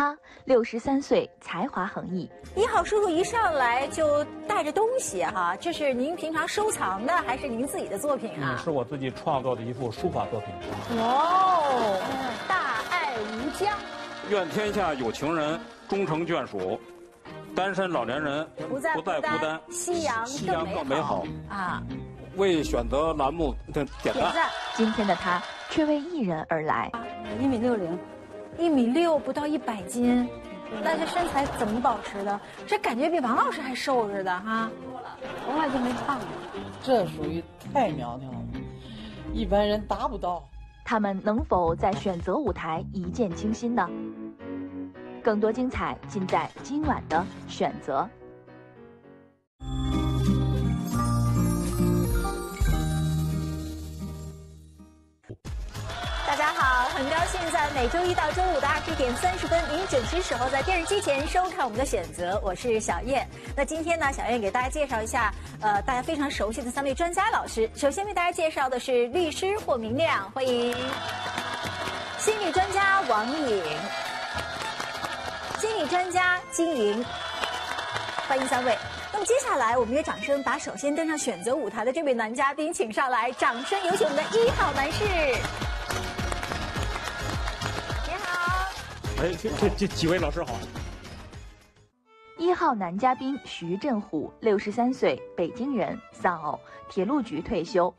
他63岁，才华横溢。 一号叔叔一上来就带着东西哈，这是您平常收藏的，还是您自己的作品啊？ 是我自己创作的一幅书法作品。 哦，大爱无疆， 愿天下有情人终成眷属，单身老年人不再孤单，夕阳更美好啊！ 为选择栏目的点赞。 今天的他却为艺人而来。 1.60米，1.6米，不到100斤，那这身材怎么保持的？这感觉比王老师还瘦似的哈， 从来就没胖过。这属于太苗条了，一般人达不到。 他们能否在选择舞台一见倾心呢？更多精彩尽在今晚的选择。 大家好，很高兴在每周一到周五的20点30分，您准时守候在电视机前收看我们的选择，我是小燕。那今天呢，小燕给大家介绍一下，大家非常熟悉的3位专家老师。首先为大家介绍的是律师霍明亮，欢迎；心理专家王颖，心理专家金莹，欢迎3位。那么接下来，我们也掌声把首先登上选择舞台的这位男嘉宾请上来，掌声有请我们的1号男士。你好。 哎，这几位老师好。 1号男嘉宾徐振虎，63岁，北京人，丧偶，铁路局退休。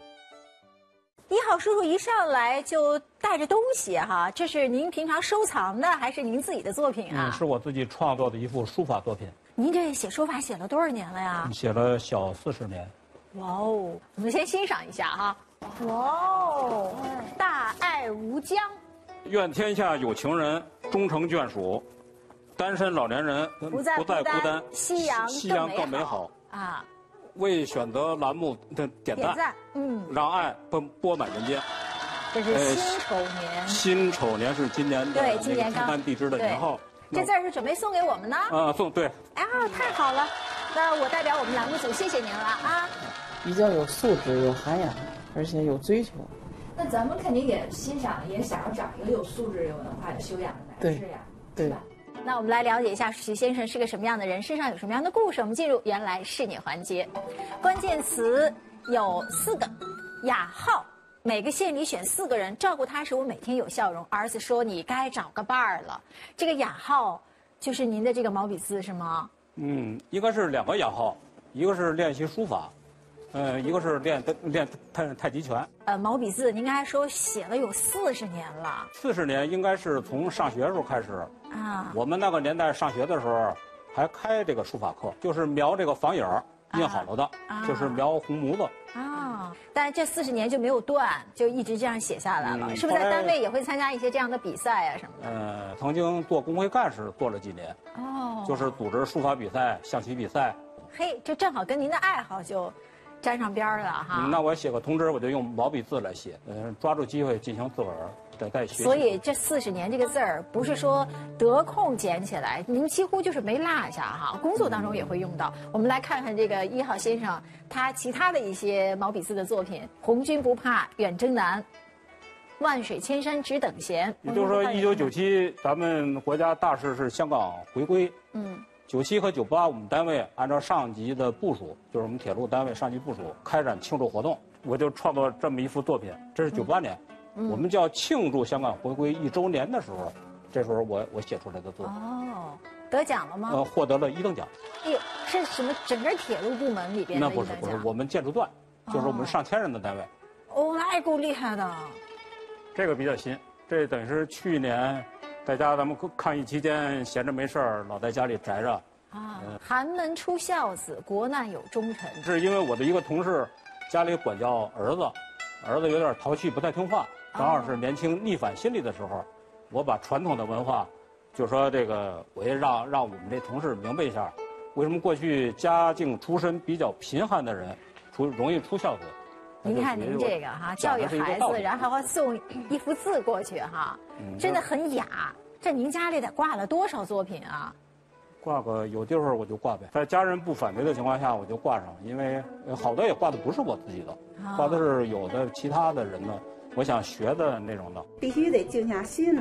1号叔叔一上来就带着东西哈，这是您平常收藏的，还是您自己的作品啊？ 是我自己创作的一幅书法作品。 您这写书法写了多少年了呀？ 写了小40年。 哇哦，我们先欣赏一下哈。哇哦，大爱无疆， 愿天下有情人终成眷属，单身老年人不再孤单，夕阳更美好啊！ 为选择栏目的点赞，让爱播满人间。 这是辛丑年， 辛丑年是今年的对，今年天干地支的年号。 这字儿是准备送给我们呢？ 送对。 啊，太好了！那我代表我们栏目组谢谢您了啊！ 比较有素质、有涵养，而且有追求。 那咱们肯定也欣赏，也想要找一个有素质、有文化、有修养的男士呀， 对吧？ 那我们来了解一下徐先生是个什么样的人，身上有什么样的故事。我们进入原来是你环节，关键词有4个，雅号。每个县里选4个人照顾他时，我每天有笑容。儿子说你该找个伴儿了。这个雅号就是您的这个毛笔字是吗？ 应该是2个雅号，一个是练习书法，一个是练太极拳。 毛笔字您刚才说写了有40年了。 40年应该是从上学时候开始啊。我们那个年代上学的时候还开这个书法课，就是描这个房影印好了的，就是描红模子。 但是这40年就没有断，就一直这样写下来了。是不是在单位也会参加一些这样的比赛啊什么的？ 曾经做工会干事做了几年。就是组织书法比赛、象棋比赛。 嘿，这正好跟您的爱好就沾上边了哈。 那我写个通知，我就用毛笔字来写，抓住机会进行自个儿再学习。 所以这40年这个字儿不是说得空捡起来，您几乎就是没落下哈。工作当中也会用到。我们来看看这个1号先生他其他的一些毛笔字的作品：红军不怕远征难，万水千山只等闲。 也就是说，1997咱们国家大事是香港回归。97和98我们单位按照上级的部署，就是我们铁路单位上级部署开展庆祝活动，我就创作这么一幅作品。这是98年。我们叫庆祝香港回归1周年的时候，这时候我写出来的作品。 得奖了吗？ 获得了1等奖。 哎呦，是什么？整个铁路部门里边的1等奖？ 那不是，我们建筑段，就是我们上千人的单位。 那也够厉害的。 这个比较新，这等于是去年在家咱们抗疫期间闲着没事儿，老在家里宅着。 寒门出孝子，国难有忠臣。 是因为我的一个同事家里管教儿子，儿子有点淘气，不太听话。正好是年轻逆反心理的时候，我把传统的文化，就说这个，我也让我们这同事明白一下，为什么过去家境出身比较贫寒的人，容易出孝子。 您看您这个哈，教育孩子，然后还送一幅字过去哈，真的很雅。这您家里得挂了多少作品啊？ 挂个有地方我就挂呗，在家人不反对的情况下我就挂上，因为好多也挂的不是我自己的，挂的是有的其他的人的，我想学的那种的。 必须得静下心来，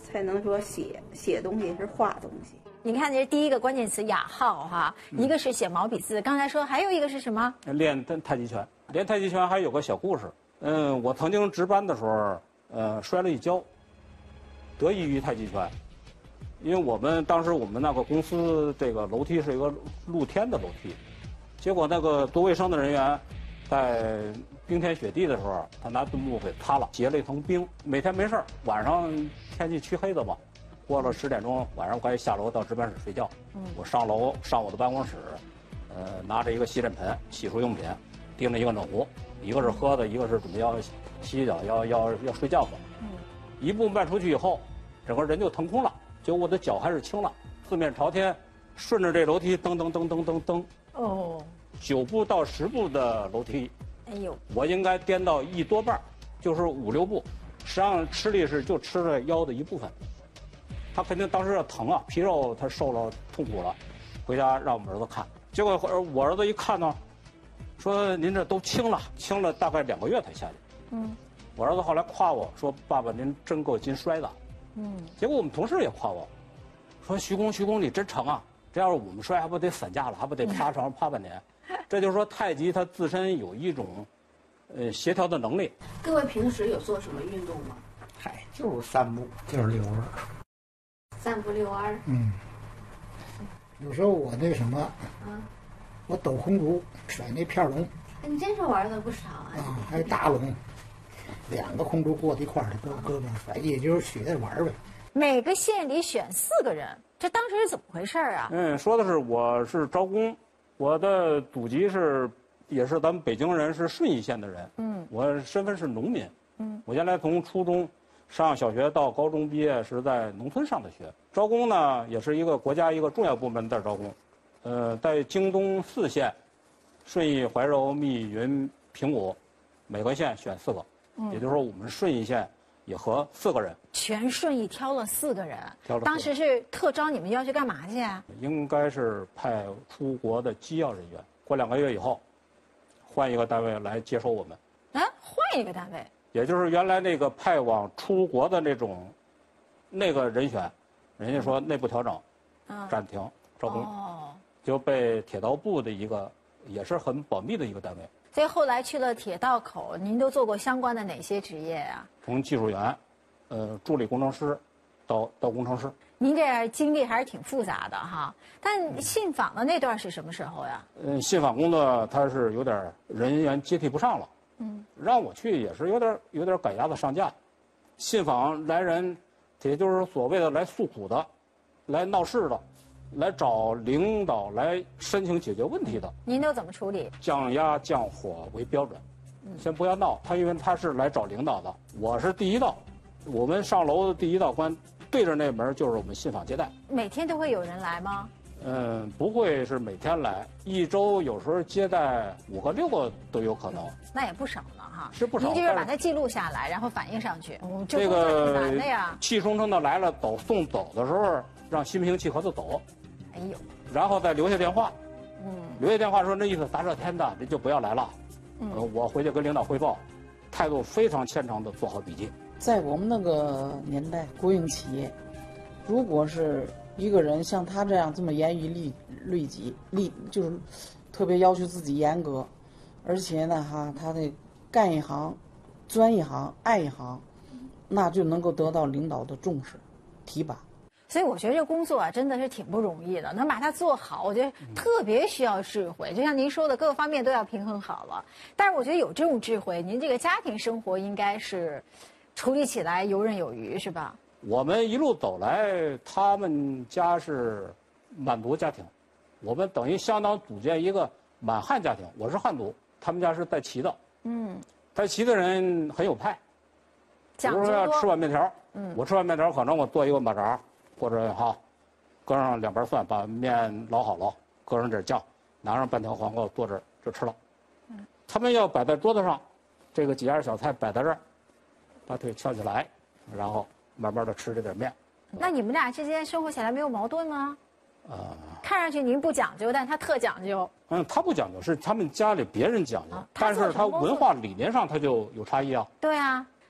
才能说写东西是画东西。 你看，这是第一个关键词雅号哈，一个是写毛笔字，刚才说还有一个是什么？ 练太极拳。练太极拳还有个小故事。我曾经值班的时候，摔了一跤，得益于太极拳。因为当时我们那个公司这个楼梯是一个露天的楼梯，结果那个做卫生的人员在冰天雪地的时候，他拿墩布给擦了，结了一层冰。每天没事儿，晚上天气黢黑的嘛，过了10点钟，晚上该下楼到值班室睡觉。我上楼上我的办公室，拿着一个洗脸盆、洗漱用品，盯着一个暖壶，一个是喝的，一个是准备要洗脚，要睡觉的。一步迈出去以后，整个人就腾空了。就我的脚还是轻了，四面朝天，顺着这楼梯噔噔噔噔噔噔， 哦 ，9步到10步的楼梯， 哎呦， 我应该颠到1多半，就是5、6步，实际上吃力是就吃了腰的一部分。他肯定当时要疼啊，皮肉他受了痛苦了，回家让我们儿子看，结果我儿子一看呢，说您这都轻了大概2个月才下去。我儿子后来夸我说：“爸爸您真够筋摔的。”结果我们同事也夸我，说徐工你真成啊！这要是我们摔，还不得散架了，还不得趴床上趴半年？这就是说太极它自身有一种，协调的能力。 各位平时有做什么运动吗？ 嗨，就是散步，就是遛弯。 散步遛弯。 有时候我那什么，我抖红烛，甩那片龙。 你真是玩的不少啊！ 还有大龙。2个红烛过在一块儿，搁那甩，也就是学着玩呗。 每个县里选4个人，这当时是怎么回事啊？ 说的是我是招工，我的祖籍也是咱们北京人，是顺义县的人。我身份是农民。我原来从初中上小学到高中毕业是在农村上的学。招工呢，也是一个国家一个重要部门在招工。在京东4县，顺义、怀柔、密云、平谷，每个县选4个。也就是说，我们顺义县也和4个人， 全顺义挑了4个人。 挑了4个人。 当时是特招你们要去干嘛去啊？ 应该是派出国的机要人员。过2个月以后，换一个单位来接收我们。 换一个单位， 也就是原来那个派往出国的那个人选，人家说内部调整，暂停招工，就被铁道部的一个也是很保密的一个单位。 所以后来去了铁道口，您都做过相关的哪些职业啊？ 从技术员，助理工程师，到工程师。 您这经历还是挺复杂的哈。但信访的那段是什么时候呀？ 信访工作它是有点人员接替不上了，让我去也是有点赶鸭子上架。信访来人，也就是所谓的来诉苦的，来闹事的。来找领导来申请解决问题的， 您都怎么处理？ 降压降火为标准，先不要闹。因为他是来找领导的，我是第一道，我们上楼的第一道关，对着那门就是我们信访接待。 每天都会有人来吗？ 不会是每天来，一周有时候接待5个6个都有可能。 那也不少呢哈。 是不少。 您就是把它记录下来，然后反映上去。 这工作挺难的呀。气冲冲的来了，送走的时候，让心平气和的走。 哎呦， 然后再留下电话，留下电话说那意思大热天的您就不要来了，我回去跟领导汇报，态度非常虔诚的做好笔记。 在我们那个年代，国营企业，如果是一个人像他这样这么严于律己，就是特别要求自己严格，而且呢他得干一行，钻一行，爱一行，那就能够得到领导的重视，提拔。 所以我觉得这工作啊，真的是挺不容易的，能把它做好，我觉得特别需要智慧。就像您说的，各个方面都要平衡好了。但是我觉得有这种智慧，您这个家庭生活应该是处理起来游刃有余，是吧？ 我们一路走来，他们家是满族家庭，我们等于相当组建一个满汉家庭。我是汉族，他们家是带旗的。带旗的人很有派。比如说要吃碗面条，我吃碗面条，可能我做一个马扎。或者搁上2瓣蒜，把面捞好了，搁上点酱，拿上半条黄瓜，坐这儿就吃了。他们要摆在桌子上，这个几样小菜摆在这儿，把腿翘起来，然后慢慢的吃这点面。 那你们俩之间生活起来没有矛盾吗？看上去您不讲究，但他特讲究。 他不讲究，是他们家里别人讲究，但是他文化理念上他就有差异啊。 对啊。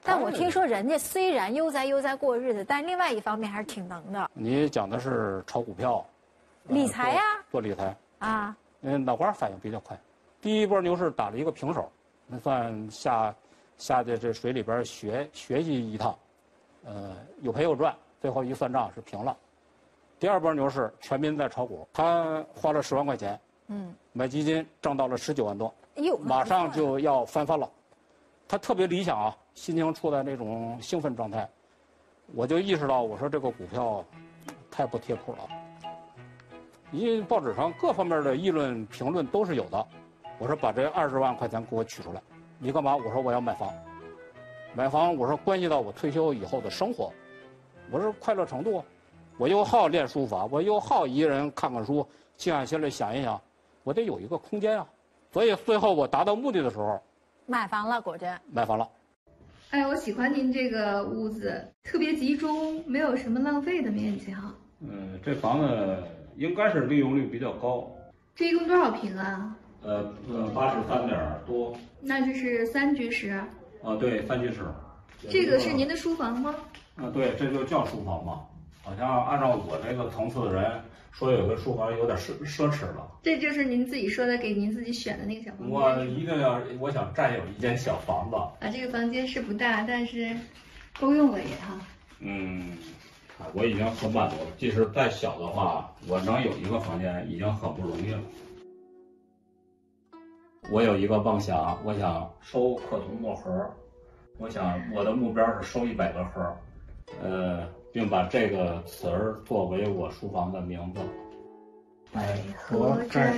但我听说人家虽然悠哉过日子，但另外一方面还是挺能的。 你讲的是炒股票、 理财呀， 做理财啊。 脑瓜反应比较快。第一波牛市打了一个平手，那算下在这水里边学习一趟，有赔有赚，最后一算账是平了。第二波牛市全民在炒股，他花了10万块钱，买基金挣到了19万多，马上就要翻番了。他特别理想啊，心情处在那种兴奋状态，我就意识到，我说这个股票太不贴谱了。因为报纸上各方面的议论评论都是有的，我说把这20万块钱给我取出来，你干嘛？我说我要买房，我说关系到我退休以后的生活，我说快乐程度，我又好练书法，我又好一个人看看书，静下心来想一想，我得有一个空间啊。所以最后我达到目的的时候， 买房了，果真买房了。 哎，我喜欢您这个屋子，特别集中，没有什么浪费的面积哈。 这房子应该是利用率比较高。 这一共多少平啊 ？83点多。 那这是3居室。 啊，对，3居室。 这个是您的书房吗？ 对，这就叫书房嘛。好像按照我这个层次的人说，有个书房有点奢侈了。 这就是您自己说的，给您自己选的那个小房间。 我想占有一间小房子。 啊，这个房间是不大，但是够用了也哈。 我已经很满足了。即使再小的话，我能有一个房间已经很不容易了。我有一个梦想，我想收刻铜墨盒，我想我的目标是收100个盒，并把这个词儿作为我书房的名字。 百合斋。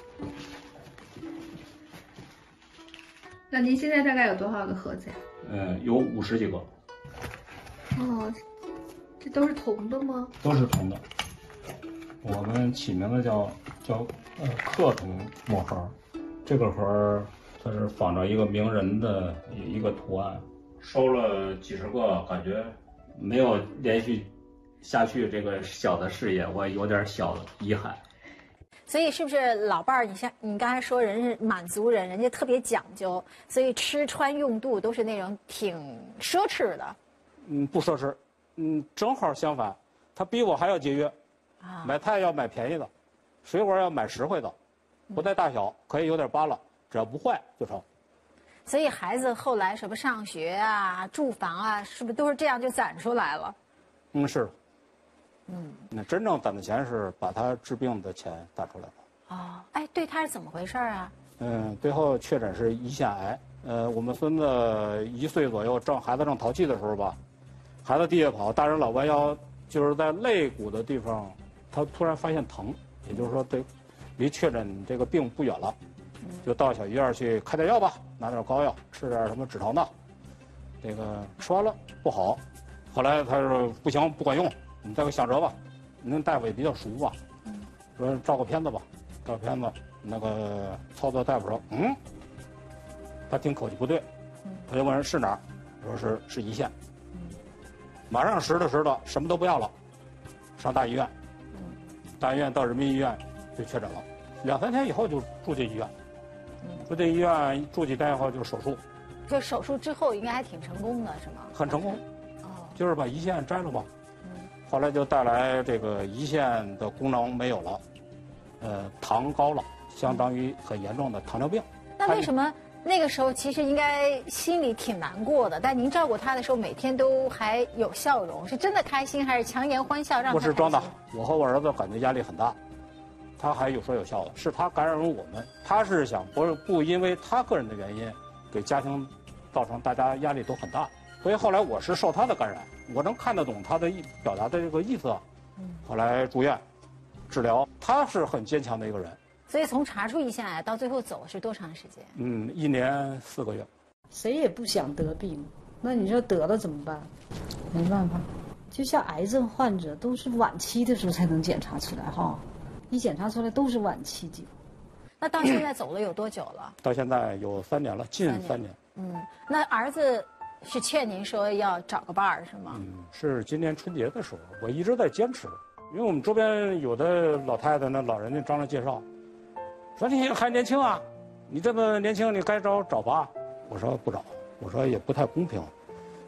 那您现在大概有多少个盒子呀？ 有50几个。 哦，这都是铜的吗？ 都是铜的。我们起名字叫刻铜墨盒。这个盒它是仿照一个名人的一个图案，收了几十个，感觉没有连续下去这个小的事业，我有点小的遗憾。 所以是不是老伴儿？你像你刚才说人是满族人，人家特别讲究，所以吃穿用度都是那种挺奢侈的。 不奢侈，正好相反，他比我还要节约。买菜要买便宜的，水果要买实惠的，不带大小，可以有点疤了，只要不坏就成。 所以孩子后来什么上学啊、住房啊，是不是都是这样就攒出来了？ 是。那真正攒的钱是把他治病的钱攒出来了。 哎，对，他是怎么回事啊？ 最后确诊是胰腺癌。我们孙子1岁左右，孩子正淘气的时候吧，孩子地下跑，大人老弯腰，就是在肋骨的地方，他突然发现疼，也就是说离确诊这个病不远了，就到小医院去开点药吧，拿点膏药，吃点什么止疼的。这个吃完了不好，后来他说不行，不管用，你再给想辙吧。那大夫也比较熟吧，说照个片子吧，照片子，那个操作大夫说，他听口气不对，他就问人是哪儿，说是胰腺，马上实的什么都不要了，上大医院，大医院到人民医院就确诊了，2、3天以后就住进医院，住进医院住几天以后就手术。 这手术之后应该还挺成功的，是吗？ 很成功，就是把胰腺摘了吧，后来就带来这个胰腺的功能没有了，糖高了，相当于很严重的糖尿病。 那为什么那个时候其实应该心里挺难过的？但您照顾他的时候，每天都还有笑容，是真的开心还是强颜欢笑让他？ 我是装的，我和我儿子感觉压力很大，他还有说有笑的，是他感染了我们，他是想不因为他个人的原因给家庭造成大家压力都很大，所以后来我是受他的感染，我能看得懂他的表达的这个意思，后来住院治疗，他是很坚强的一个人。 所以从查出胰腺癌到最后走是多长时间 ？1年4个月。 谁也不想得病，那你说得了怎么办？没办法，就像癌症患者都是晚期的时候才能检查出来哈，一检查出来都是晚期的。 那到现在走了有多久了？ 到现在有3年了，近3年。 那儿子是劝您说要找个伴儿是吗？ 是今年春节的时候，我一直在坚持，因为我们周边有的老太太呢，老人家张罗介绍，说你还年轻啊，你这么年轻，你该找吧。我说不找，我说也不太公平，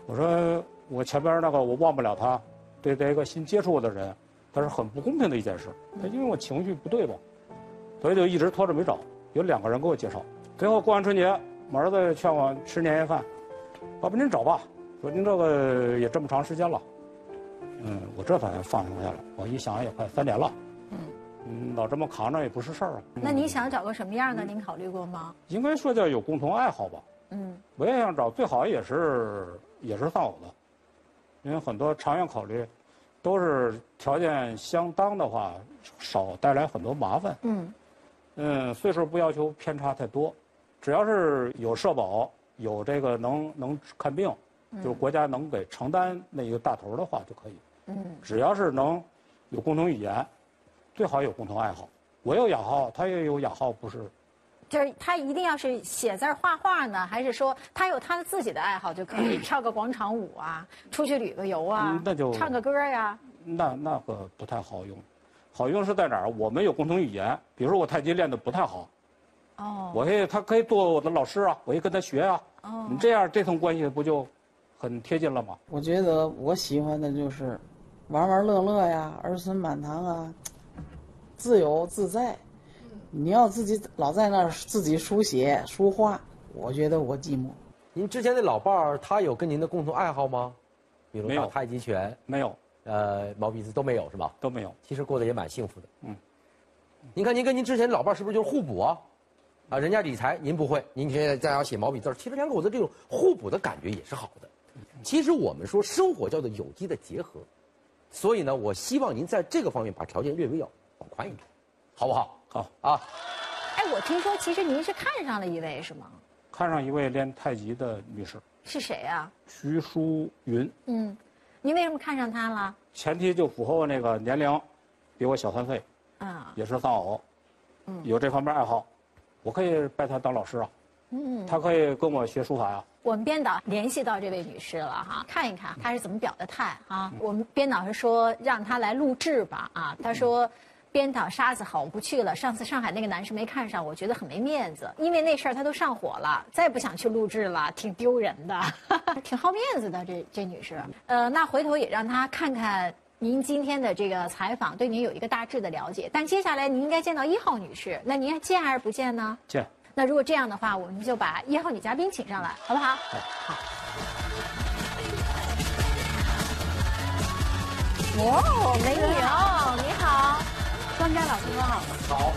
我说我前边那个我忘不了他，对这个新接触的人，他是很不公平的一件事。因为我情绪不对嘛，所以就一直拖着没找。有2个人给我介绍，最后过完春节，我儿子劝我吃年夜饭，爸爸您找吧，说您这个也这么长时间了，我这才放下来了。我一想也快3年了，老这么扛着也不是事儿啊。 那你想找个什么样的？您考虑过吗？ 应该说叫有共同爱好吧。我也想找最好也是丧偶的，因为很多长远考虑，都是条件相当的话，少带来很多麻烦。岁数不要求偏差太多，只要是有社保，有这个能看病，就是国家能给承担那一个大头的话就可以。只要是能有共同语言，最好有共同爱好。我有雅号，他也有雅号，不是？ 就是他一定要是写字画画呢，还是说他有他自己的爱好就可以跳个广场舞啊，出去旅个游啊， 那就唱个歌呀？ 那个不太好用，好用是在哪儿？我们有共同语言，比如说我太极练得不太好，他可以做我的老师啊，我可以跟他学啊。你这样这层关系不就很贴近了吗？ 我觉得我喜欢的就是玩玩乐乐呀，儿孙满堂啊，自由自在。你要自己老在那儿自己书写书画，我觉得我寂寞。 您之前那老伴儿他有跟您的共同爱好吗？比如打太极拳？ 没有。 毛笔字都没有是吧？ 都没有。 其实过得也蛮幸福的。您看您跟您之前老伴儿是不是就是互补啊？人家理财您不会，您现在在家写毛笔字，其实2口子这种互补的感觉也是好的。其实我们说生活叫做有机的结合，所以呢，我希望您在这个方面把条件略微要放宽一点，好不好？好啊。 我听说其实您是看上了一位是吗？ 看上一位练太极的女士。 是谁啊？ 徐淑云。 您为什么看上她了？ 前提就符合我那个年龄，比我小3岁，也是丧偶，有这方面爱好，我可以拜她当老师啊。她可以跟我学书法呀。 我们编导联系到这位女士了哈，看一看她是怎么表的态啊。我们编导是说让她来录制吧啊，她说。编导沙子好，我不去了。上次上海那个男士没看上，我觉得很没面子，因为那事儿他都上火了，再不想去录制了，挺丢人的，挺好面子的这女士。那回头也让她看看您今天的这个采访，对您有一个大致的了解。但接下来您应该见到1号女士，那您还见还是不见呢？ 见。 那如果这样的话，我们就把1号女嘉宾请上来，好不好？好。哇，美女哦，你好。专家老师好。 好。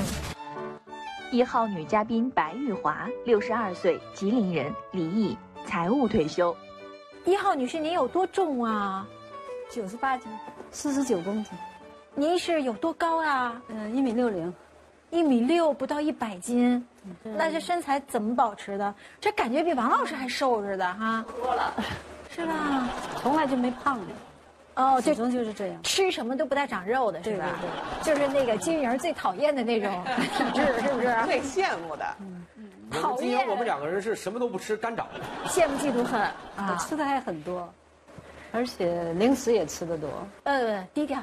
1号女嘉宾白玉华，62岁，吉林人，离异，财务退休。 1号女士，您有多重啊 ？98斤，49公斤。 您是有多高啊 ？1.60米。 1.6米，不到100斤。那这身材怎么保持的？这感觉比王老师还瘦似的哈。 多了。 是吧？ 从来就没胖过。始终就是这样， 吃什么都不带长肉的，是吧？ 对， 就是那个金莹最讨厌的那种体质，是不是？ 最羡慕的。 讨厌。 我们2个人是什么都不吃，干长。 羡慕嫉妒恨我吃的还很多，而且零食也吃得多。 低调。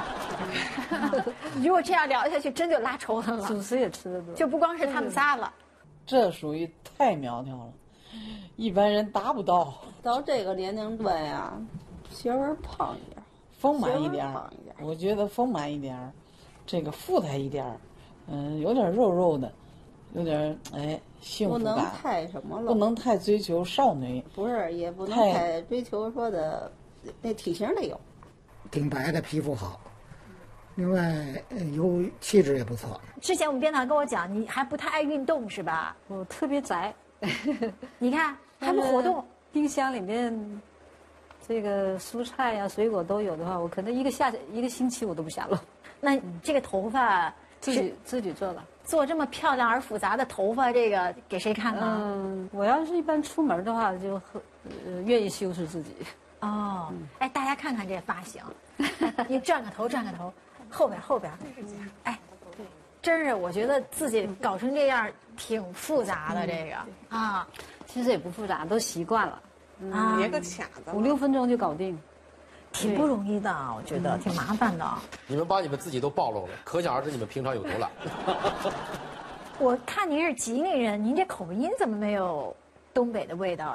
如果这样聊下去，真就拉仇恨了。 主食也吃得多， 就不光是他们仨了。 这属于太苗条了，一般人达不到。 到这个年龄段呀。稍微胖一点， 丰满一点，我觉得丰满一点，这个富态一点，有点肉肉的，有点幸福感。 不能太什么了， 不能太追求少女， 不是，也不能太追求说的那体型得有， 挺白的，皮肤好，另外有气质也不错。 之前我们编导跟我讲，你还不太爱运动是吧？ 我特别宅， 你看还不活动， 冰箱里面。这个蔬菜呀、水果都有的话，我可能一个星期我都不下楼。 那这个头发自己做了， 做这么漂亮而复杂的头发，这个给谁看呢？ 我要是一般出门的话，就愿意修饰自己。 大家看看这发型，你转个头，后边，真是我觉得自己搞成这样挺复杂的这个啊， 其实也不复杂，都习惯了。 别个卡子 5、6分钟就搞定， 挺不容易的，我觉得挺麻烦的。 你们把你们自己都暴露了，可想而知你们平常有多懒。 我看您是吉林人，您这口音怎么没有东北的味道呀？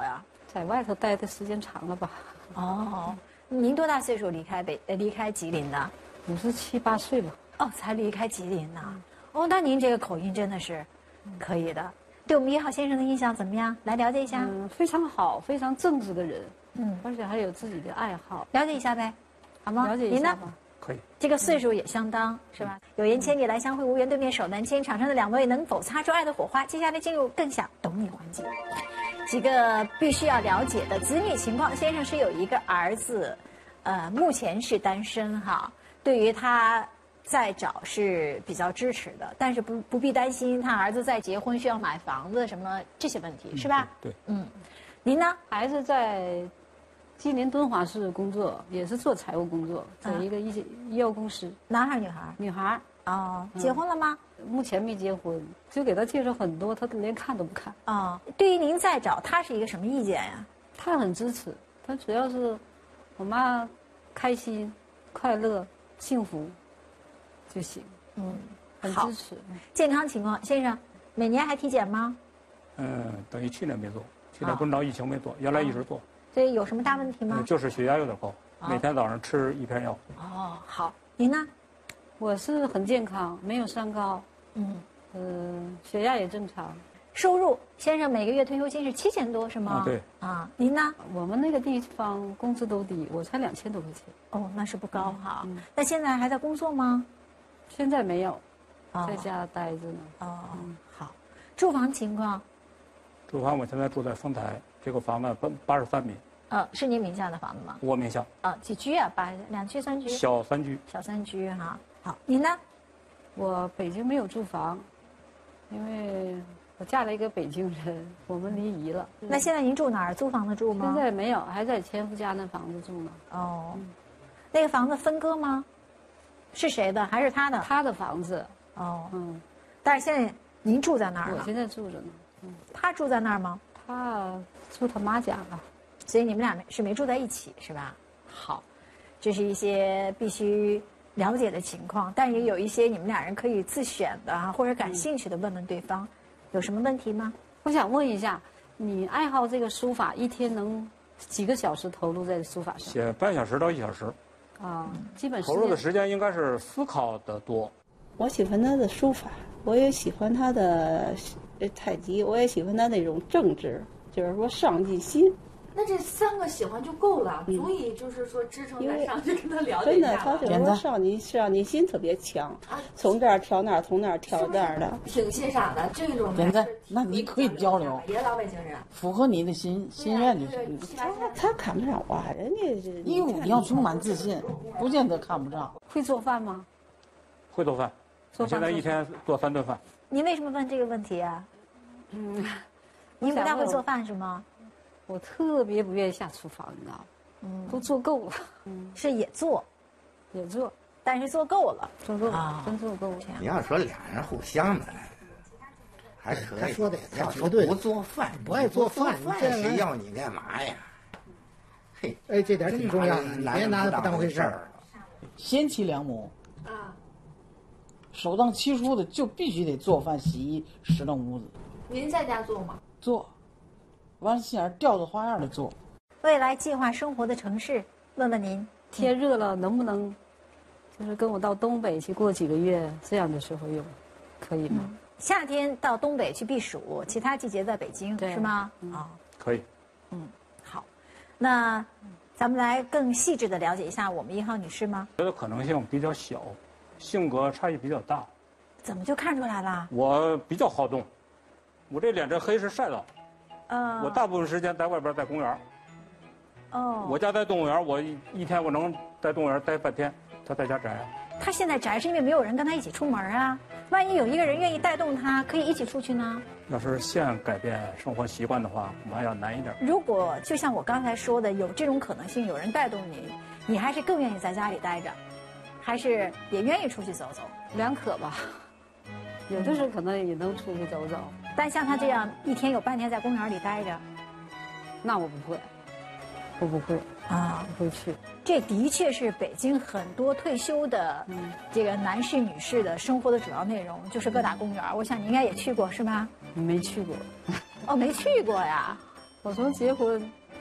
在外头待的时间长了吧？ 哦，您多大岁数离开吉林的 57、8岁吧。 哦，才离开吉林呢。哦，那您这个口音真的是可以的。对我们1号先生的印象怎么样？来了解一下。 非常好，非常正直的人。而且还有自己的爱好， 了解一下呗，好吗？ 了解一下吧。 可以。 这个岁数也相当是吧？有缘千里来相会，无缘对面手难牵。场上的2位能否擦出爱的火花？接下来进入更想懂你环节。几个必须要了解的子女情况。先生是有一个儿子，目前是单身哈。对于他再找是比较支持的，但是不必担心他儿子再结婚需要买房子什么这些问题，是吧？ 对。 您呢？ 孩子在吉林敦煌市工作，也是做财务工作，在一个医药公司。 男孩女孩？ 女孩。 哦，结婚了吗？ 目前没结婚，就给他介绍很多，他连看都不看。 哦，对于您再找，他是一个什么意见呀？ 他很支持，他主要是我妈开心、快乐、幸福就行。很支持。 健康情况，先生，每年还体检吗？ 等于去年没做，去年不是闹疫情没做，原来一直做。 所以有什么大问题吗？ 就是血压有点高，每天早上吃1片药。 哦，好，您呢？ 我是很健康，没有三高。血压也正常。 收入，先生每个月退休金是7000多是吗？ 对。 您呢？ 我们那个地方工资都低，我才2000多块钱。 哦，那是不高哈。那现在还在工作吗？ 现在没有，在家待着呢。 好。住房情况？ 住房我现在住在丰台，这个房子83米。 是您名下的房子吗？ 我名下。 几居啊？2居3居？ 小3居。 小3居哈。好，您呢？ 我北京没有住房，因为我嫁了一个北京人，我们离异了。 那现在您住哪儿？租房子住吗？ 现在没有，还在前夫家那房子住呢。 哦，那个房子分割吗？是谁的？还是他的？ 他的房子。 哦，但是现在您住在那儿我现在住着呢。 他住在那儿吗？ 他住他妈家了。 所以你们俩是没住在一起是吧？好，这是一些必须了解的情况，但也有一些你们俩人可以自选的或者感兴趣的问问对方，有什么问题吗？ 我想问一下，你爱好这个书法，一天能几个小时投入在书法上？ 写半小时到1小时。 基本投入的时间应该是思考的多。 我喜欢他的书法，我也喜欢他的太极，我也喜欢他那种正直，就是说上进心。 那这3个喜欢就够了，足以就是说支撑他上去跟他了解真的，他就是说上进心特别强，从这儿跳那儿，从那儿跳那儿的， 挺欣赏的这种。 点赞，那你可以交流， 也老北京人， 符合你的心愿就行。 他看不上我，人家是。 你要充满自信，不见得看不上。 会做饭吗？ 会做饭，我现在一天做3顿饭。 你为什么问这个问题啊？你不大会做饭是吗？ 我特别不愿意下厨房，你知道吗？都做够了。 是也做，但是做够了， 做够了，真做够了。 你要说俩人互相的，还可以。 他说的也要说不做饭， 不爱做饭， 谁要你干嘛呀？嘿， 这点挺重要的，你别拿它不当回事儿。 贤妻良母首当其冲的就必须得做饭、洗衣、拾掇屋子。 您在家做吗？ 做，完了心眼吊着花样的做。 未来计划生活的城市，问问您， 天热了能不能，就是跟我到东北去过几个月，这样的时候用，可以吗？ 夏天到东北去避暑，其他季节在北京，是吗？ 可以。 好，那咱们来更细致的了解一下我们1号女士吗？ 觉得可能性比较小，性格差异比较大。 怎么就看出来了？ 我比较好动，我这脸这黑是晒的。我大部分时间在外边，在公园。我家在动物园，我一天我能在动物园待半天。他在家宅。 他现在宅是因为没有人跟他一起出门啊。万一有一个人愿意带动他，可以一起出去呢？ 要是现改变生活习惯的话，我们还要难一点。 如果就像我刚才说的，有这种可能性，有人带动你，你还是更愿意在家里待着，还是也愿意出去走走？ 两可吧。有的时候可能也能出去走走， 但像他这样一天有半天在公园里待着， 那我不会，我不会啊，不会去。 这的确是北京很多退休的这个男士、女士的生活的主要内容，就是各大公园。我想你应该也去过是吗？ 没去过。 哦，没去过呀。 我从结婚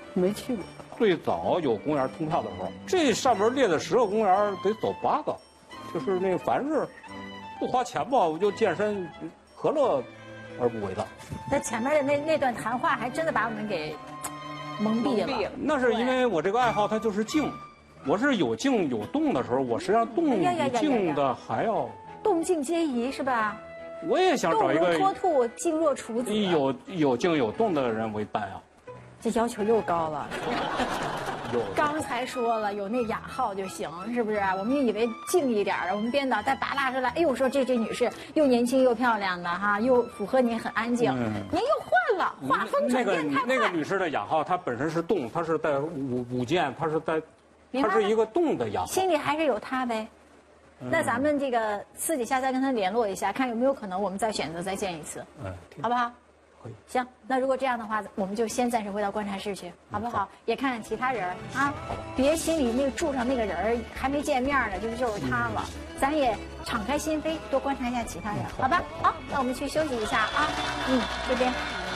没去过。 最早有公园通票的时候，这上面列的10个公园得走8个，就是那个凡是不花钱吧，我就健身，何乐而不为的？ 那前面的那段谈话还真的把我们给蒙蔽了。 那是因为我这个爱好它就是静，我是有静有动的时候，我实际上动比静的还要动静皆宜是吧？ 我也想找一个动如脱兔，静若处子， 有静有动的人为伴啊。 这要求又高了。 有。 刚才说了有那雅号就行，是不是？我们以为静一点的，我们编导带拔蜡出来，哎呦，说这女士又年轻又漂亮的哈，又符合您很安静，您又换了，画风转变太快。 那个女士的雅号，她本身是动，她是带舞剑，她是一个动的雅号。 心里还是有她呗。那咱们这个私底下再跟她联络一下，看有没有可能我们再选择再见一次，好不好？行，那如果这样的话，我们就先暂时回到观察室去，好不好？也看看其他人啊，别心里那个住上那个人还没见面呢，就是他了。咱也敞开心扉，多观察一下其他人，好吧？好，那我们去休息一下啊。这边。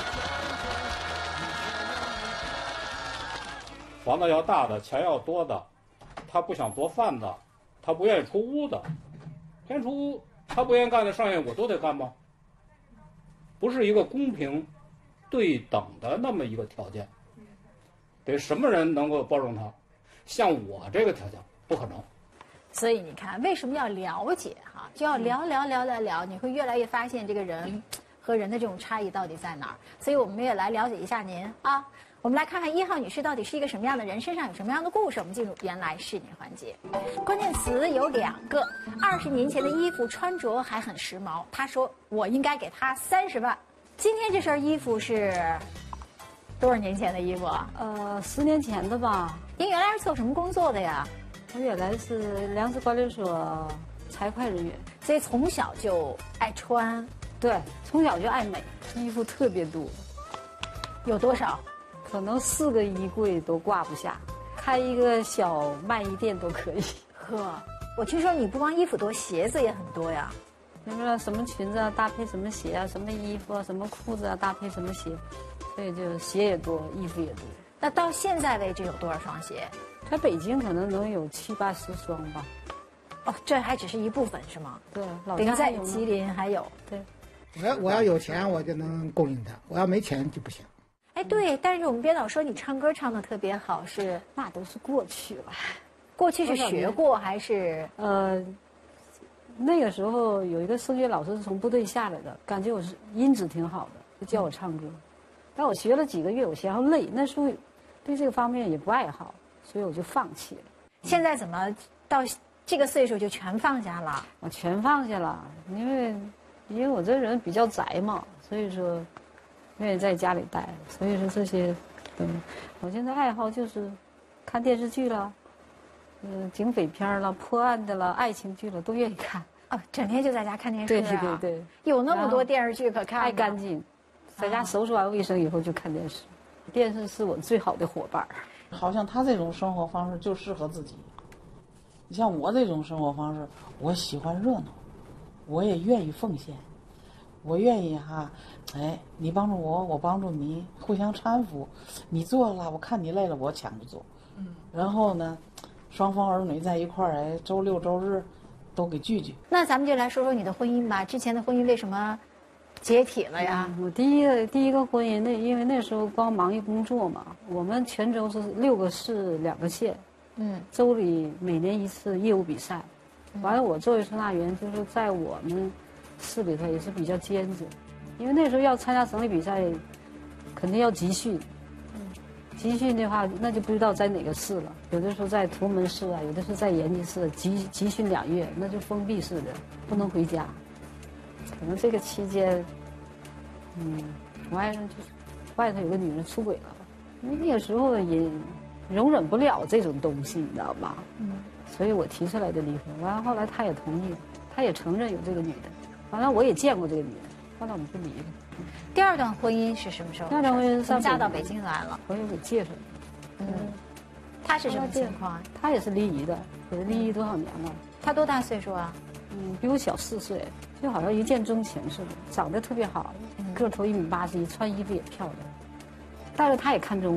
房子要大的，钱要多的，他不想做饭的，他不愿意出屋的，偏出屋，他不愿意干的上业我都得干吗？不是一个公平、对等的那么一个条件，得什么人能够包容他？像我这个条件不可能。 所以你看，为什么要了解哈？就要聊，你会越来越发现这个人和人的这种差异到底在哪儿。所以我们也来了解一下您啊。我们来看看1号女士到底是一个什么样的人，身上有什么样的故事。我们进入原来是你环节，关键词有2个。20年前的衣服穿着还很时髦，她说我应该给她30万。今天这身衣服是多少年前的衣服啊 ？10年前的吧。 您原来是做什么工作的呀？ 我原来是粮食管理所财会人员， 所以从小就爱穿。 对，从小就爱美，衣服特别多。 有多少？ 可能4个衣柜都挂不下，开一个小卖衣店都可以。 呵，我听说你不光衣服多，鞋子也很多呀。 那个什么裙子啊，搭配什么鞋啊，什么衣服啊，什么裤子啊，搭配什么鞋，所以就鞋也多，衣服也多。 那到现在为止有多少双鞋？ 在北京可能能有70、80双吧。 哦，这还只是一部分是吗？ 对，老家在吉林还有。 对， 我要有钱我就能供应他，我要没钱就不行。 哎，对，但是我们编导说你唱歌唱得特别好，是那都是过去了。 过去是学过还是？ 那个时候有一个声乐老师是从部队下来的，感觉我是音质挺好的，就教我唱歌。但我学了几个月，我嫌累，那时候对这个方面也不爱好，所以我就放弃了。 现在怎么到这个岁数就全放下了？ 我全放下了，因为我这人比较宅嘛，所以说愿意在家里待，所以说这些，我现在爱好就是看电视剧了。警匪片了、破案的了、爱情剧了，都愿意看。 哦，整天就在家看电视啊？对， 有那么多电视剧可看。 爱干净，在家收拾完卫生以后就看电视。电视是我最好的伙伴。 好像他这种生活方式就适合自己。你像我这种生活方式，我喜欢热闹，我也愿意奉献，我愿意你帮助我，我帮助你，互相搀扶。你做了，我看你累了，我抢着做。然后呢？双方儿女在一块儿，周6、周日都给聚聚。 那咱们就来说说你的婚姻吧。之前的婚姻为什么解体了呀？ 我第一个婚姻，因为那时候光忙于工作嘛。我们泉州是6个市2个县，州里每年1次业务比赛。完了，我作为声纳员，就是在我们市里头也是比较尖子，因为那时候要参加省里比赛，肯定要集训。集训的话，那就不知道在哪个市了。有的时候在图门市啊，有的时候在延吉市，集训2月，那就封闭式的，不能回家。可能这个期间，我爱人就是外头有个女人出轨了，因为那个时候也容忍不了这种东西，你知道吗？所以我提出来的离婚。完了后来他也同意了，他也承认有这个女的。完了我也见过这个女的，后来我们就离了。 第2段婚姻是什么时候？ 第2段婚姻是嫁到北京来了， 朋友给介绍的。 他是什么情况？ 他也是离异的，也是离异多少年了？ 他多大岁数啊？ 比我小4岁，就好像一见钟情似的，长得特别好，个头1.81米，穿衣服也漂亮。但是他也看中我，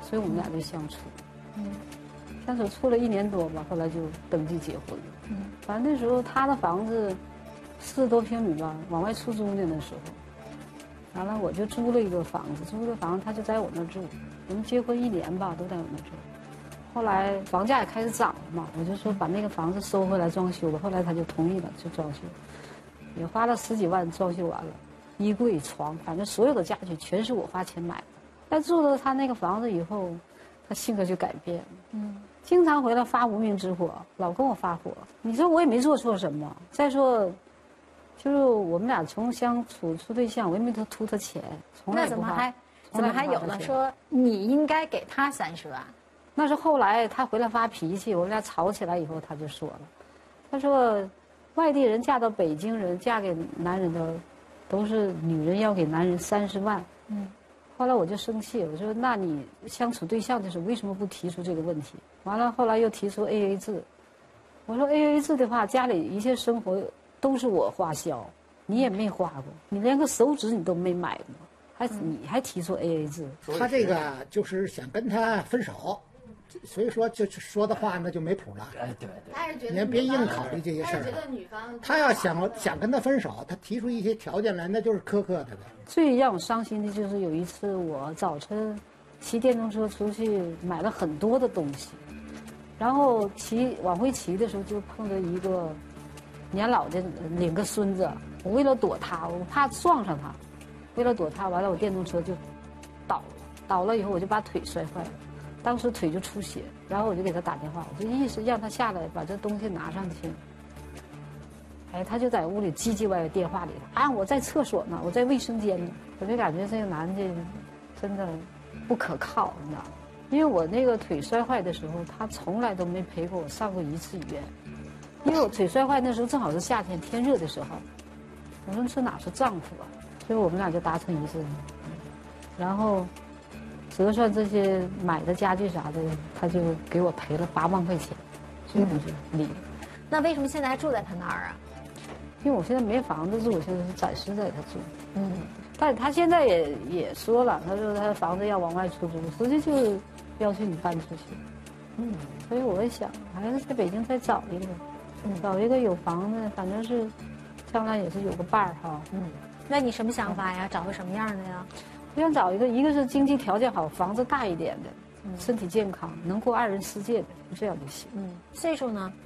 所以我们俩就相处。相处处了1年多吧，后来就登记结婚了。反正那时候他的房子40多平米吧，往外出租的那时候。完了我就租了一个房子，他就在我那儿住。我们结婚1年吧，都在我那儿住。后来房价也开始涨了嘛，我就说把那个房子收回来装修吧。后来他就同意了，就装修，也花了10几万装修完了，衣柜、床，反正所有的家具全是我花钱买的。但住了他那个房子以后，他性格就改变了。经常回来发无名之火，老跟我发火。你说我也没做错什么。再说，就是我们俩从相处处对象，我也没图他钱，从来不花。 那怎么还有了说你应该给他30万？ 那是后来他回来发脾气，我们俩吵起来以后，他就说了，他说，外地人嫁到北京人，嫁给男人的，都是女人要给男人30万。后来我就生气，我说那你相处对象的时候为什么不提出这个问题？完了后来又提出 AA 制，我说 AA 制的话，家里一切生活都是我花销，你也没花过，你连个手纸你都没买过，你还提出 AA 制？ 他这个就是想跟他分手，所以说就说的话那就没谱了。 对。 他是觉得您别硬考虑这些事儿。 他是觉得女方他要想跟他分手，他提出一些条件来，那就是苛刻他的。 最让我伤心的就是有一次我早晨骑电动车出去买了很多的东西，然后往回骑的时候就碰着一个年老的领个孙子，我为了躲他，我怕撞上他，为了躲他，完了我电动车就倒了以后我就把腿摔坏了，当时腿就出血，然后我就给他打电话，我就意思让他下来把这东西拿上去。他就在屋里唧唧歪歪电话里我在厕所呢，我在卫生间呢，我就感觉这个男的真的不可靠，你知道吗？因为我那个腿摔坏的时候，他从来都没陪过我上过1次医院。因为我腿摔坏那时候正好是夏天天热的时候，我说这哪是丈夫啊？所以我们俩就达成一致，然后折算这些买的家具啥的，他就给我赔了8万块钱，所以我们就离了。 那为什么现在还住在他那儿啊？ 因为我现在没房子住，我现在是暂时在他住。但是他现在也说了，他说他的房子要往外出租，实际就是要求你搬出去。所以我也想，还是在北京再找一个，找一个有房子，反正是将来也是有个伴儿哈。 那你什么想法呀？找个什么样的呀？ 我想找一个是经济条件好，房子大一点的，身体健康，能过2人世界的，这样就行。 岁数呢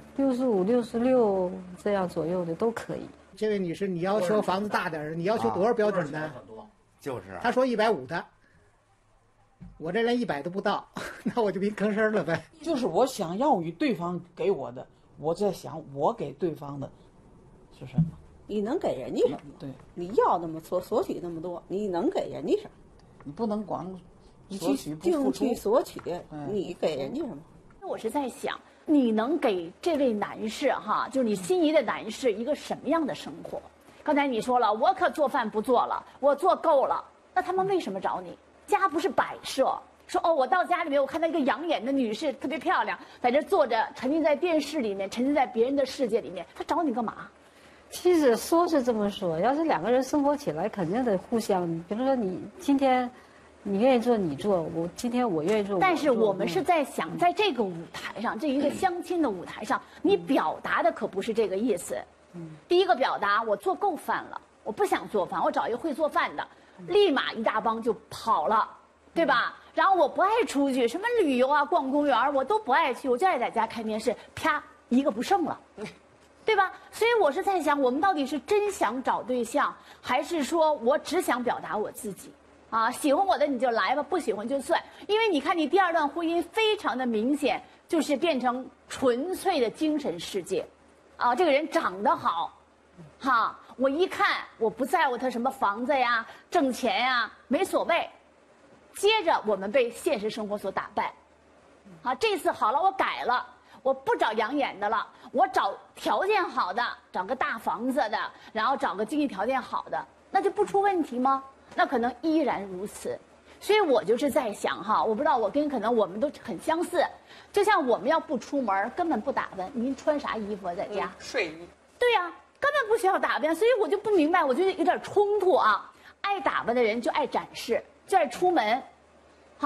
？65、66这样左右的都可以。 这位女士，你要求房子大点儿，你要求多少标准呢？ 就是。 他说150的，我这连100都不到，那我就别吭声了呗。 就是我想要与对方给我的，我在想我给对方的是什么？ 你能给人家什么？ 对， 你要那么索取那么多，你能给人家什么？ 你不能光索取不付净出。 去索取，你给人家什么？ 我是在想，你能给这位男士哈，就是你心仪的男士一个什么样的生活？刚才你说了，我可做饭不做了，我做够了，那他们为什么找你？家不是摆设。说哦，我到家里面，我看到一个养眼的女士，特别漂亮，在这坐着，沉浸在电视里面，沉浸在别人的世界里面。他找你干嘛？ 其实说是这么说，要是2个人生活起来，肯定得互相。比如说你今天你愿意做你做，今天我愿意做。 但是我们是在想，在这个舞台上，这一个相亲的舞台上，你表达的可不是这个意思。第一个表达，我做够饭了，我不想做饭，我找一个会做饭的，立马一大帮就跑了，对吧？然后我不爱出去，什么旅游啊、逛公园，我都不爱去，我就爱在家看电视，啪，一个不剩了，对吧？所以我是在想，我们到底是真想找对象，还是说我只想表达我自己？啊，喜欢我的你就来吧，不喜欢就算。因为你看，你第2段婚姻非常的明显，就是变成纯粹的精神世界，啊，这个人长得好，哈，我一看我不在乎他什么房子呀、挣钱呀，没所谓。接着我们被现实生活所打败，啊，这次好了，我改了，我不找养眼的了，我找条件好的，找个大房子的，然后找个经济条件好的，那就不出问题吗？那可能依然如此。所以我就是在想哈，我不知道可能我们都很相似，就像我们要不出门，根本不打扮，您穿啥衣服啊，在家？ 睡衣。 对呀，根本不需要打扮，所以我就不明白，我觉得有点冲突啊。爱打扮的人就爱展示，就爱出门，哈，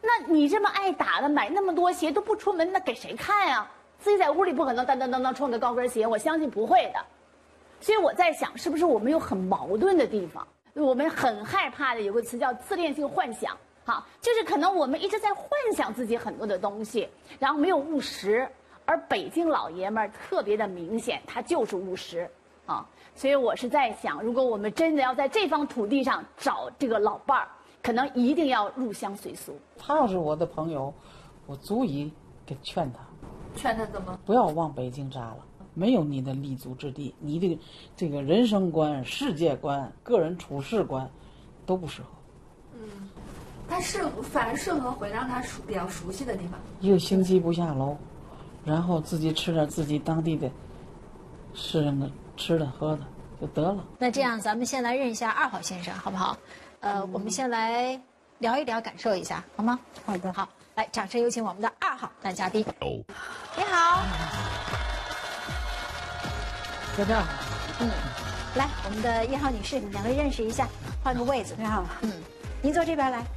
那你这么爱打的，买那么多鞋都不出门，那给谁看呀？自己在屋里不可能当当当当穿个高跟鞋，我相信不会的。所以我在想，是不是我们有很矛盾的地方？我们很害怕的有个词叫自恋性幻想，哈，就是可能我们一直在幻想自己很多的东西，然后没有务实。而北京老爷们儿特别的明显，他就是务实，啊，所以我是在想，如果我们真的要在这方土地上找这个老伴儿，可能一定要入乡随俗。 他要是我的朋友，我足以给劝他。 劝他怎么？ 不要往北京扎了，没有你的立足之地，你的这个人生观、世界观、个人处事观，都不适合。 他反而适合回让他比较熟悉的地方。 一个星期不下楼，然后自己吃点自己当地的适应的吃的喝的就得了。 那这样，咱们先来认一下2号先生，好不好？我们先来聊一聊，感受一下，好吗？ 好的， 好，来，掌声有请我们的2号男嘉宾。你好， 就这样。 来，我们的1号女士，两位认识一下，换个位子。 你好， 您坐这边来。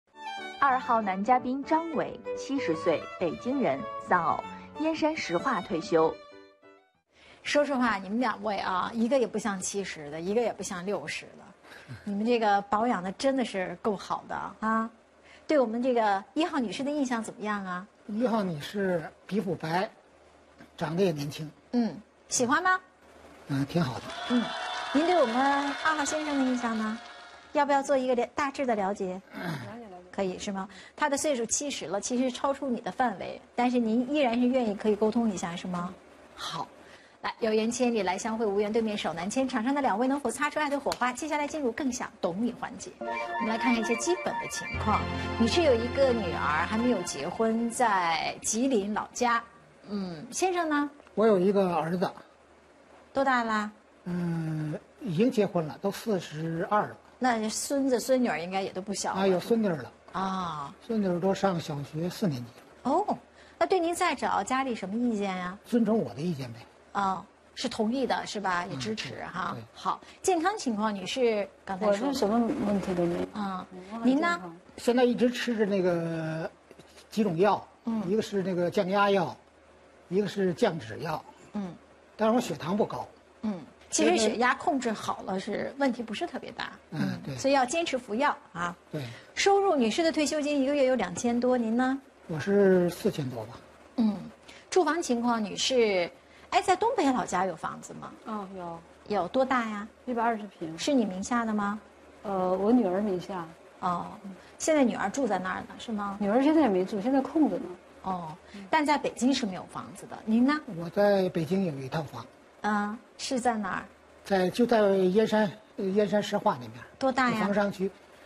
2号男嘉宾张伟，70岁，北京人，丧偶，燕山石化退休。 说实话，你们2位啊，一个也不像70的，一个也不像60的，你们这个保养的真的是够好的啊！对我们这个1号女士的印象怎么样啊 1号女士皮肤白，长得也年轻。 喜欢吗？ 挺好的。 您对我们2号先生的印象呢？要不要做一个大致的了解？可以是吗？他的岁数70了，其实超出你的范围，但是您依然是愿意可以沟通一下，是吗？好，来，有缘千里来相会，无缘对面手难牵。场上的2位能否擦出爱的火花？接下来进入更想懂你环节，我们来看看一些基本的情况。女士有一个女儿，还没有结婚，在吉林老家。先生呢？ 我有一个儿子。 多大啦？ 已经结婚了，都42了。 那孙子孙女儿应该也都不小了。 有孙女了。孙女都上小学4年级了。 哦，那对您再找家里什么意见呀？ 尊重我的意见呗。 是同意的，是吧？也支持哈。好，健康情况，女士刚才说我是什么问题都没有。 您呢？ 现在一直吃着那个几种药，一个是那个降压药，一个是降脂药。但是我血糖不高。 其实血压控制好了是问题不是特别大。 对。 所以要坚持服药啊。 对。 收入，女士的退休金1个月有2000多，您呢？ 我是4000多吧。 住房情况，女士，在东北老家有房子吗？有多大呀 ？120平。 是你名下的吗？ 我女儿名下。 现在女儿住在那儿呢，是吗？ 女儿现在也没住，现在空着呢。 但在北京是没有房子的。您呢？ 我在北京有一套房。 是在哪儿？ 就在燕山石化那边。 多大呀？ 房商区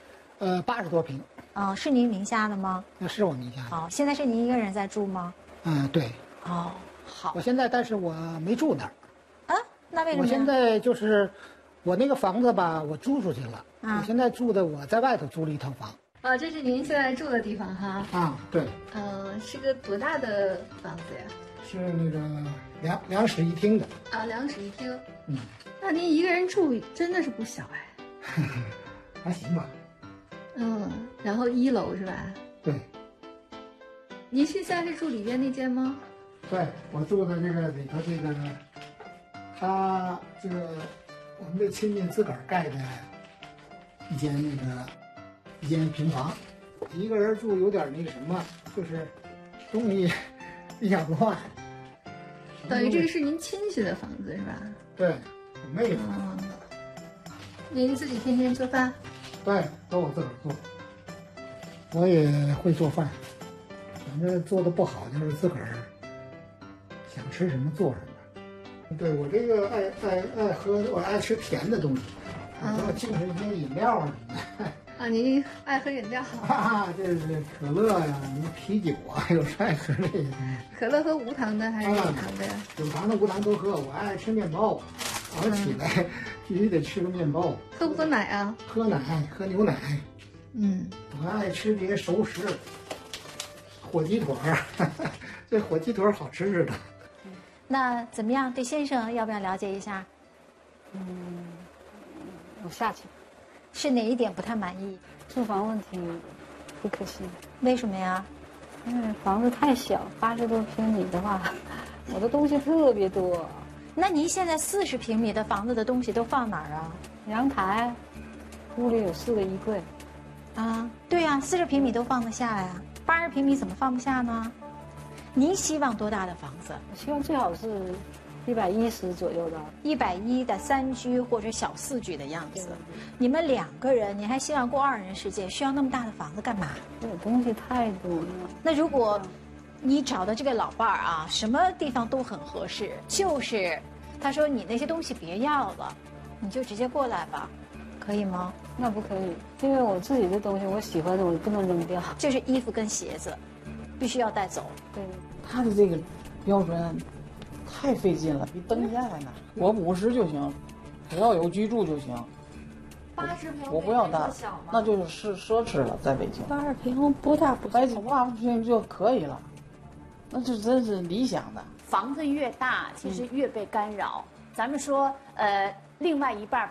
，80多平。 是您名下的吗？ 那是我名下的。 现在是您一个人在住吗？ 对。 好。 我现在，但是我没住那儿。 那为什么？ 我现在就是，我那个房子吧，我租出去了。我现在住的，我在外头租了一套房。 这是您现在住的地方哈。 对。 是个多大的房子呀？ 是那个2室1厅的。 2室1厅。那您一个人住真的是不小哎。 还行吧。 然后1楼是吧？ 对。 您现在是住里边那间吗？ 对，我住的这个里头这个，他这个我们这亲戚自个儿盖的一间平房，一个人住有点那个什么，就是东西比较乱。 等于这个是您亲戚的房子是吧？ 对，我妹夫。 您自己天天做饭？ 对，都我自个儿做。我也会做饭，反正做的不好就是自个儿想吃什么做什么。对，我这个爱喝，我爱吃甜的东西，我就是一些饮料什么的。 您爱喝饮料？ 这是可乐呀，什么啤酒啊，有时爱喝这些。 可乐喝无糖的还是有糖的呀？ 有糖的、无糖都喝。我爱吃面包，早上起来必须得吃个面包。 喝不喝奶啊？ 喝奶，喝牛奶。我爱吃这些熟食，火鸡腿儿，这火鸡腿儿好吃着的。 那怎么样？对先生要不要了解一下？ 我下去。 是哪一点不太满意？ 住房问题， 不可惜。 为什么呀？ 因为房子太小，80多平米的话，我的东西特别多。 那您现在40平米的房子的东西都放哪儿啊？ 阳台，屋里有4个衣柜。 啊，对呀，40平米都放得下呀，80平米怎么放不下呢？您希望多大的房子？ 我希望最好是110左右的 ，110的3居或者小4居的样子。你们2个人，你还希望过2人世界，需要那么大的房子干嘛？ 我东西太多了。 那如果你找的这个老伴儿啊，什么地方都很合适，就是他说你那些东西别要了，你就直接过来吧，可以吗？ 那不可以，因为我自己的东西，我喜欢的我不能扔掉， 就是衣服跟鞋子，必须要带走。 对， 他的这个标准太费劲了，比登记还难。我50就行，只要有居住就行。 80平我不要大，那就是奢侈了，在北京。 80平不大不小 ，80平就可以了，那这真是理想的。 房子越大，其实越被干扰。咱们说，另外一半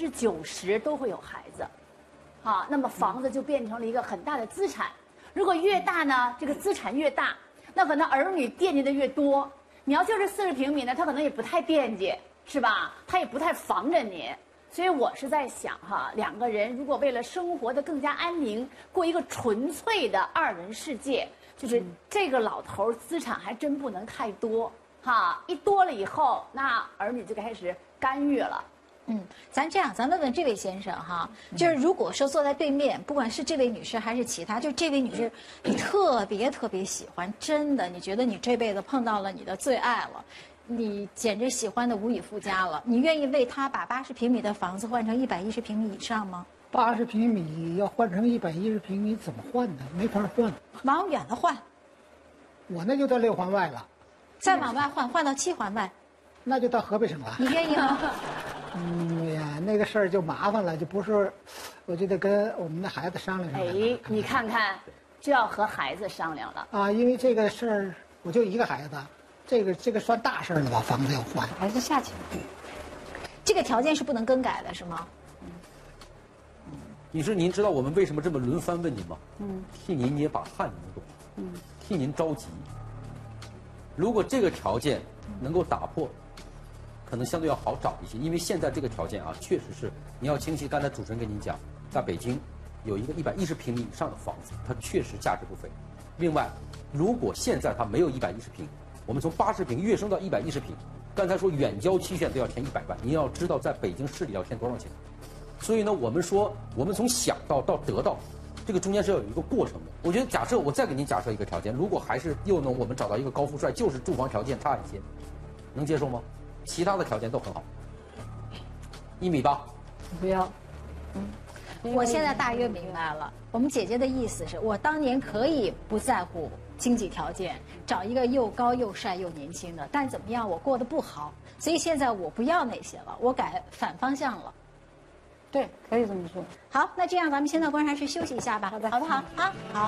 90%都会有孩子，啊，那么房子就变成了一个很大的资产。如果越大呢，这个资产越大，那可能儿女惦记的越多。你要就是40平米呢，他可能也不太惦记，是吧？他也不太防着你。所以我是在想哈，2个人如果为了生活的更加安宁，过一个纯粹的2人世界，就是这个老头资产还真不能太多哈，一多了以后，那儿女就开始干预了。 咱这样，咱问问这位先生哈，就是如果说坐在对面，不管是这位女士还是其他，就这位女士，你特别喜欢，真的，你觉得你这辈子碰到了你的最爱了，你简直喜欢的无以复加了，你愿意为她把80平米的房子换成110平米以上吗 ？80平米要换成110平米，怎么换呢？没法换。 往远了换。 我那就到6环外了。 再往外换到7环外。 那就到河北省了。 你愿意吗？ 哎呀，那个事儿就麻烦了，就不是，我就得跟我们的孩子商量商量。 哎，你看看，就要和孩子商量了啊！因为这个事儿，我就一个孩子，这个算大事了吧？房子要换， 孩子下去。 这个条件是不能更改的，是吗？ 女士，您知道我们为什么这么轮番问您吗？替您捏把汗，您懂？替您着急。如果这个条件能够打破，可能相对要好找一些，因为现在这个条件啊，确实是你要清晰。刚才主持人跟您讲，在北京有一个110平米以上的房子，它确实价值不菲。另外，如果现在它没有110平，我们从80平跃升到110平，刚才说远郊期县都要填100万，您要知道在北京市里要填多少钱。所以呢，我们说我们从想到得到，这个中间是要有一个过程的。我觉得假设我再给您假设一个条件，如果还是又能我们找到一个高富帅，就是住房条件差一些，能接受吗？其他的条件都很好。1.8米。 不要。 我现在大约明白了，我们姐姐的意思是我当年可以不在乎经济条件，找一个又高又帅又年轻的，但怎么样我过得不好，所以现在我不要那些了，我改反方向了。 对，可以这么说。 好，那这样咱们先到观察室休息一下吧，好的，好不好？啊，好。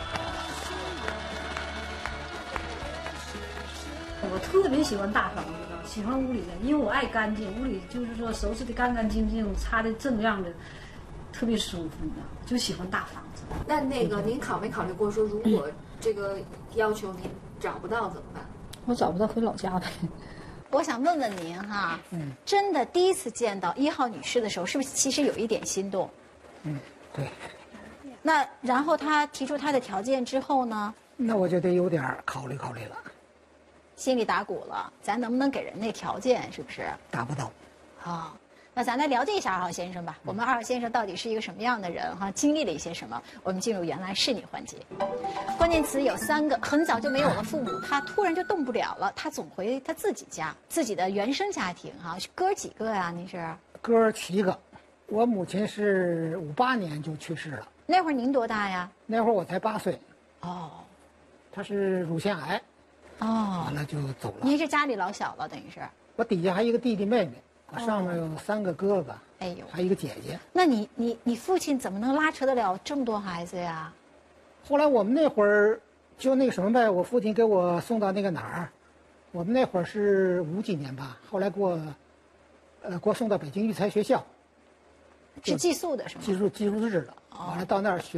我特别喜欢大房子的，喜欢屋里的，因为我爱干净，屋里就是说收拾的干干净净，擦的锃亮的，特别舒服，你知道吗？就喜欢大房子。 那个您考没考虑过说，如果这个要求您找不到怎么办？ 我找不到回老家呗。 我想问问您哈，真的第一次见到1号女士的时候，是不是其实有一点心动？ 对。 那然后她提出她的条件之后呢？ 那我就得有点考虑考虑了。 心里打鼓了，咱能不能给人那条件？是不是？ 达不到。 好，那咱来了解一下2号先生吧。我们2号先生到底是一个什么样的人哈？经历了一些什么？我们进入原来是你环节。关键词有3个，很早就没有了父母，他突然就动不了了，他总回他自己家，自己的原生家庭哈。哥几个呀？您是？ 哥7个，我母亲是58年就去世了。 那会儿您多大呀？ 那会儿我才8岁。 哦。 她是乳腺癌。 哦。 完了就走了。 您是家里老小了，等于是？ 我底下还有一个弟弟妹妹，我上面有3个哥哥， 哎呦， 还有一个姐姐。 那你父亲怎么能拉扯得了这么多孩子呀？ 后来我们那会儿就那个什么呗，我父亲给我送到那个哪儿，我们那会儿是50几年吧，后来给我送到北京育才学校， 是寄宿的是吗？ 寄宿制的。完了到那儿学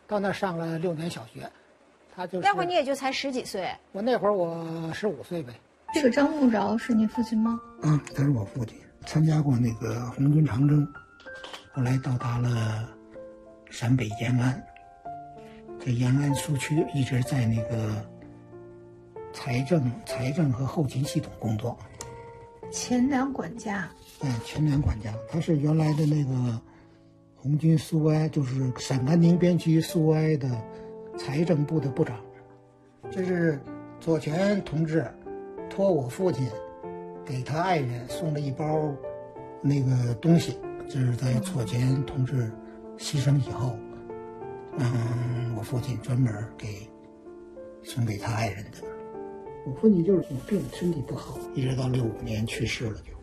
到那儿上了6年小学。他就是那会儿你也就才10几岁。 我那会儿我15岁呗。 这个张木饶是你父亲吗？ 嗯，他是我父亲，参加过那个红军长征，后来到达了陕北延安，在延安苏区一直在那个财政和后勤系统工作。 钱粮管家。 钱粮管家，他是原来的那个红军苏维埃，就是陕甘宁边区苏维埃的财政部的部长。这是左权同志托我父亲给他爱人送了一包那个东西，这是在左权同志牺牲以后，我父亲专门送给他爱人的。我父亲就是有病，身体不好，一直到65年去世了就。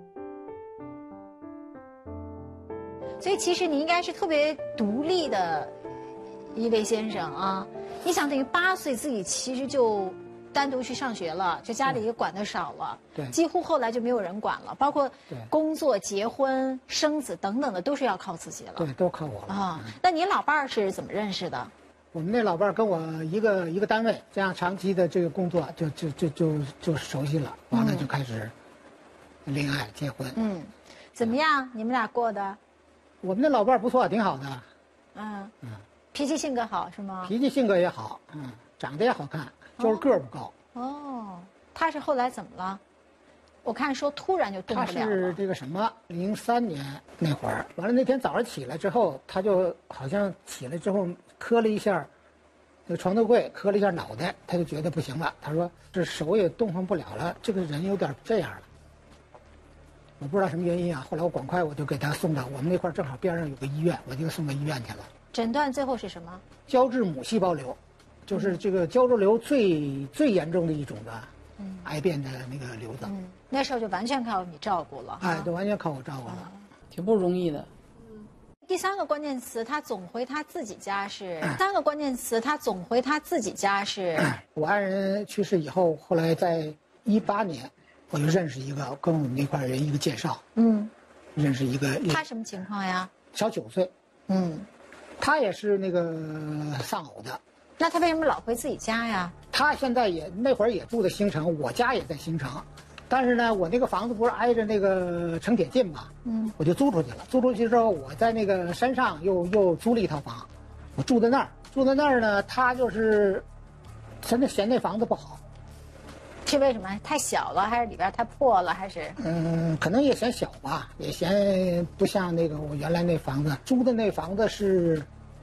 所以其实你应该是特别独立的一位先生啊！你想，等于8岁自己其实就单独去上学了，就家里也管得少了， 对， 几乎后来就没有人管了，包括工作、结婚、生子等等的，都是要靠自己了。 对，都靠我了啊！那你老伴儿是怎么认识的？ 我们那老伴儿跟我一个单位，这样长期的这个工作就熟悉了，完了就开始恋爱、结婚。 怎么样？你们俩过的？ 我们那老伴儿不错，挺好的。 脾气性格好是吗？ 脾气性格也好，长得也好看，就是个儿不高。 哦，他是后来怎么了？我看说突然就动不了了。 他是这个什么，03年那会儿，完了那天早上起来之后，他就好像起来之后磕了一下那个床头柜，磕了一下脑袋，他就觉得不行了。他说这手也动弹不了了，这个人有点这样了。我不知道什么原因啊，后来我赶快我就给他送到我们那块儿，正好边上有个医院，我就送到医院去了。 诊断最后是什么？ 胶质母细胞瘤，就是这个胶质瘤最严重的一种的癌变的那个瘤子。 那时候就完全靠你照顾了。 就完全靠我照顾了， 挺不容易的。 第3个关键词，他总回他自己家是。3个关键词，他总回他自己家是。 我爱人去世以后，后来在18年，我就认识一个，跟我们那块人一个介绍，认识一个。 他什么情况呀？ 小9岁。他也是那个丧偶的。 那他为什么老回自己家呀？ 他现在那会儿也住在兴城，我家也在兴城，但是呢，我那个房子不是挨着那个城铁近嘛，我就租出去了。租出去之后，我在那个山上又租了一套房，我住在那儿。住在那儿呢，他就是嫌那房子不好。 是为什么？太小了，还是里边太破了，还是？ 可能也嫌小吧，也嫌不像那个我原来那房子。租的那房子是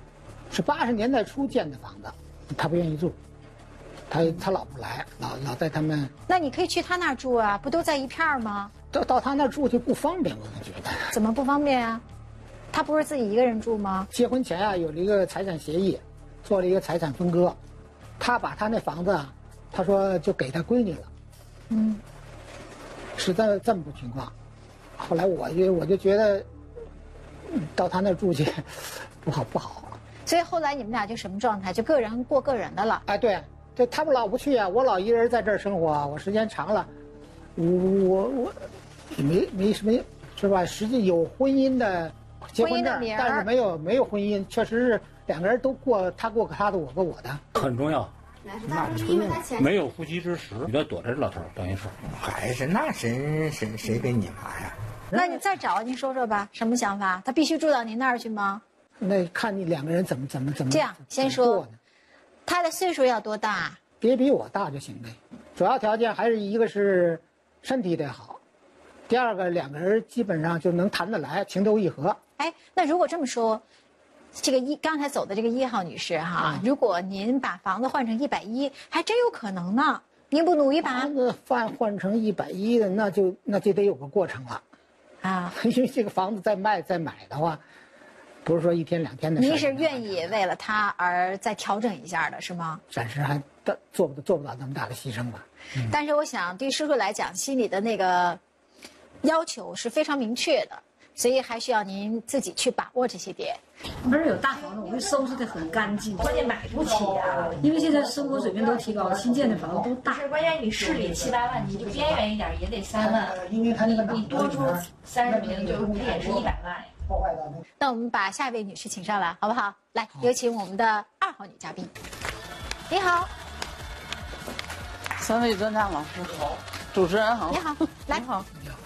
80年代初建的房子，他不愿意住，他老不来，老在他们。 那你可以去他那儿住啊，不都在一片儿吗？ 到他那儿住就不方便，我觉得。 怎么不方便啊？他不是自己一个人住吗？ 结婚前啊，有了一个财产协议，做了一个财产分割，他把他那房子，他说就给他闺女了。是这么个情况。后来我就觉得，到他那儿住去，不好。 所以后来你们俩就什么状态？就个人过个人的了。 对，这他们老不去啊，我老一人在这儿生活啊，我时间长了，我也没什么，是吧？实际有婚姻的结婚证，但是没有婚姻，确实是2个人都过，他过他的，我过我的， 很重要。 那因为他前没有夫妻之实，你得躲着老头，等于是。 还是那谁跟你妈呀？ 那你再找，您说说吧，什么想法？他必须住到您那儿去吗？ 那看你2个人怎么这样，先说，他的岁数要多大？ 别比我大就行呗。主要条件还是一个是身体得好，第2个2个人基本上就能谈得来，情投意合。 那如果这么说，这个刚才走的这个1号女士哈，如果您把房子换成110，还真有可能呢。您不努一把？ 房子换成110的，那就得有个过程了，因为这个房子再买的话，不是说1天2天的事。 您是愿意为了他而再调整一下的是吗？ 暂时还做不到那么大的牺牲吧。 但是我想对叔叔来讲，心里的那个要求是非常明确的。 所以还需要您自己去把握这些点。 那儿有大房子，我会收拾得很干净，关键买不起呀，因为现在生活水平都提高了，新建的房子都大。 是关键，你市里7、8万，你就边缘一点也得3万，你多出30平就也是100万呀。 那我们把下一位女士请上来，好不好？来，有请我们的2号女嘉宾。你好 3位专家老师好，主持人好。 你好，来。 你好。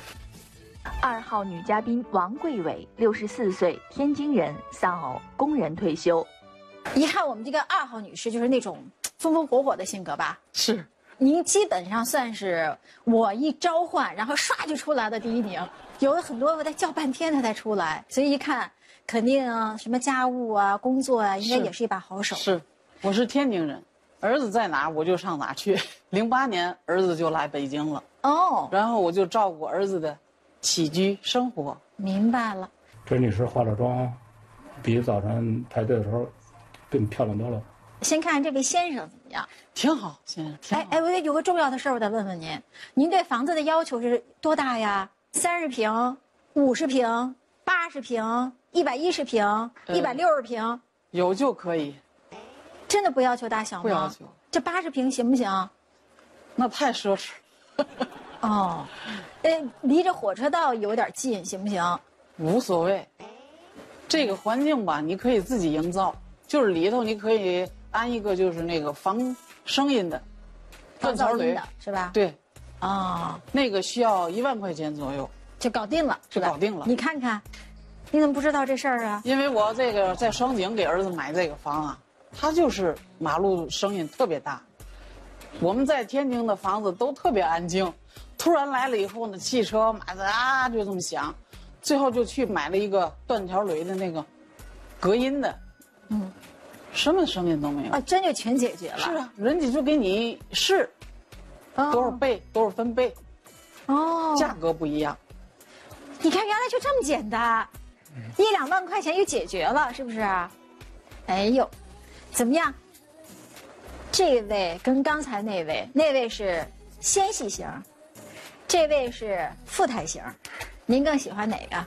2号女嘉宾王桂伟，64岁，天津人，丧偶，工人退休。 一看我们这个2号女士就是那种风风火火的性格吧？ 是。 您基本上算是我一召唤，然后唰就出来的第1名。有的很多我得叫半天她才出来，所以一看肯定什么家务啊、工作啊，应该也是一把好手。 是，我是天津人，儿子在哪我就上哪去。08年儿子就来北京了。 哦。 然后我就照顾儿子的 起居生活。 明白了。 这女士化了妆，比早晨排队的时候更漂亮多了。 先看看这位先生怎么样？ 挺好，先生。挺好。 我有个重要的事儿，我得问问您，您对房子的要求是多大呀？30平、50平、80平、110平、160平？ 有就可以。 真的不要求大小吗？ 不要求。 这80平行不行？ 那太奢侈。 哦，离着火车道有点近，行不行？ 无所谓，这个环境吧，你可以自己营造，就是里头你可以安一个就是那个防声音的断槽雷的是吧？ 对， 啊， 那个需要1万块钱左右就搞定了，是吧？ 就搞定了。 你看看，你怎么不知道这事儿啊？ 因为我这个在双井给儿子买这个房啊，它就是马路声音特别大，我们在天津的房子都特别安静。 突然来了以后呢，汽车马上啊就这么响，最后就去买了一个断条雷的那个隔音的，什么声音都没有啊，真就全解决了。 是啊，人家就给你试，多少倍多少分贝， 哦， 价格不一样。 你看，原来就这么简单，1、2万块钱就解决了，是不是？哎呦，怎么样？这位跟刚才那位是纤细型。 这位是富态型，您更喜欢哪个？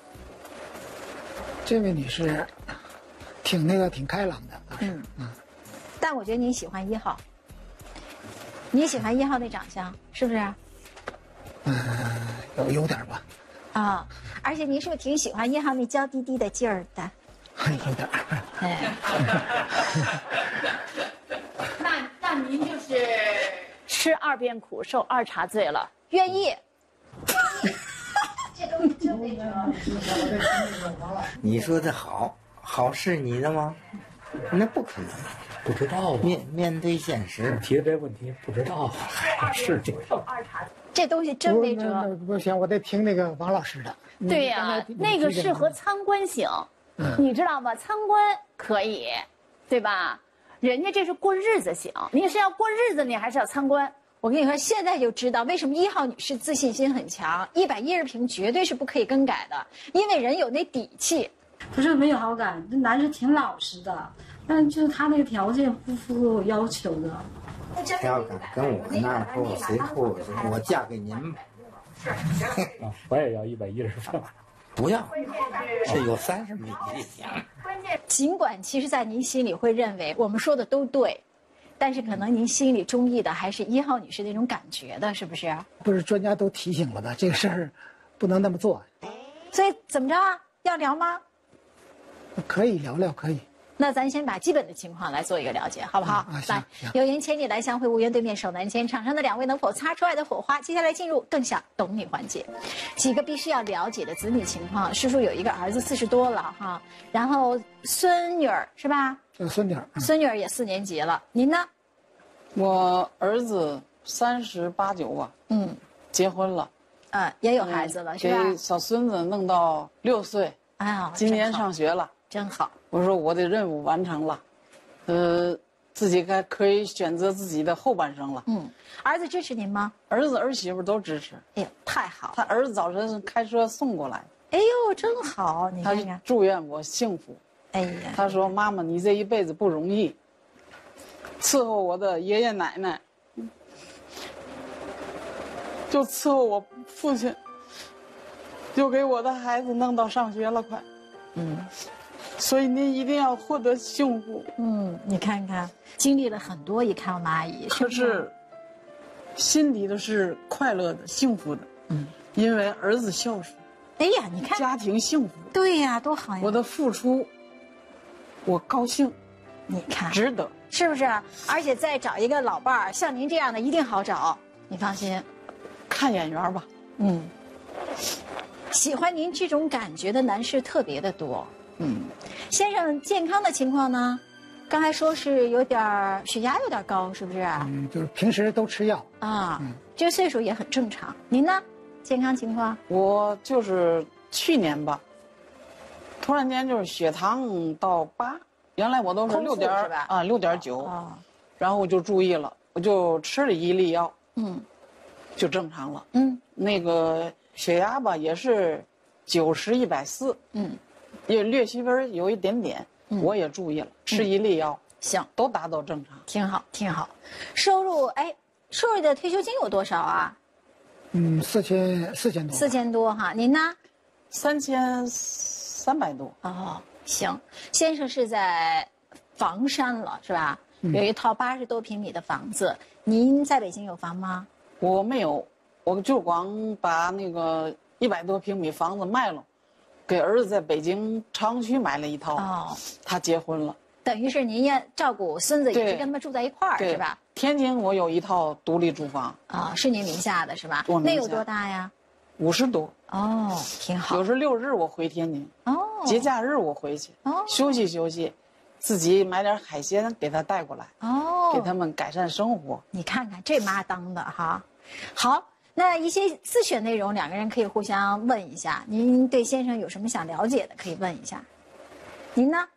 这位女士，挺开朗的。 但我觉得您喜欢1号，你喜欢1号那长相是不是？ 有点吧。 啊，而且您是不是挺喜欢1号那娇滴滴的劲儿的？ 有点。 哎。 那您就是吃2遍苦，受2茬罪了。 愿意， 这东西真没辙。 你说的好是你的吗？那不可能， 不知道啊。 面对现实， 提的这问题不知道，还是这样。 这东西真没辙。 不行，我得听那个王老师的。 对呀，那个适合参观型，你知道吗？参观可以，对吧？人家这是过日子型，你是要过日子，你还是要参观？ 我跟你说，现在就知道为什么1号女士自信心很强，110平绝对是不可以更改的，因为人有那底气。 不是没有好感，这男人挺老实的，但就是他那个条件不符合我要求的。 他要敢跟我那儿说随处，我嫁给您吧。 我也要110平。 不要，是有30米就行。 尽管其实，在您心里会认为我们说的都对。 但是可能您心里中意的还是1号女士那种感觉的，是不是？ 不是专家都提醒了吧，这个事儿不能那么做。 所以怎么着啊？要聊吗？ 可以聊聊，可以。 那咱先把基本的情况来做一个了解，好不好？来，有缘千里来相会，无缘对面手难牵。场上的2位能否擦出爱的火花？接下来进入更想懂你环节，几个必须要了解的子女情况。叔叔有一个儿子40多了哈，然后孙女儿是吧？ 孙女儿也4年级了。您呢？ 我儿子38、9吧，结婚了， 也有孩子了，是吧？ 给小孙子弄到6岁， 哎呀， 今年上学了， 真好。 我说我的任务完成了，自己可以选择自己的后半生了。 儿子支持您吗？ 儿子儿媳妇都支持。 哎呦，太好了！ 他儿子早晨开车送过来。 哎呦，真好！你看看， 他祝愿我幸福。 哎呀， 他说：“妈妈，你这一辈子不容易，伺候我的爷爷奶奶，就伺候我父亲， 就给我的孩子弄到上学了，快。所以您一定要获得幸福。 你看看，经历了很多，一看我们阿姨， 可是心里的是快乐的、幸福的。因为儿子孝顺。 哎呀，你看家庭幸福。 对呀，多好呀！ 我的付出，我高兴。 你看， 值得， 是不是？而且再找一个老伴儿，像您这样的一定好找，你放心。 看眼缘吧。 喜欢您这种感觉的男士特别的多。先生健康的情况呢？刚才说是有点血压有点高，是不是？ 就是平时都吃药啊。这个岁数也很正常。您呢？健康情况？ 我就是去年吧，突然间就是血糖到8，原来我都是6.9，然后我就注意了，我就吃了1粒药，就正常了。那个血压吧也是90、140，也略细微有一点点，我也注意了，吃1粒药， 行， 都达到正常， 挺好，挺好。收入的退休金有多少啊 ？4000多。 4000多哈，您呢 ？3300多。 哦，行，先生是在房山了是吧？有一套80多平米的房子，您在北京有房吗？ 我没有，我就光把那个100多平米房子卖了，给儿子在北京朝阳区买了一套。他结婚了， 等于是您也照顾孙子，也是跟他们住在一块儿是吧？ 天津我有一套独立住房是您名下的是吧？那有多大呀 ？50多。 挺好。 有时6日我回天津，节假日我回去，休息休息，自己买点海鲜给他带过来，给他们改善生活。 你看看这妈当的哈。好，那一些自选内容，两个人可以互相问一下。您对先生有什么想了解的，可以问一下。您呢？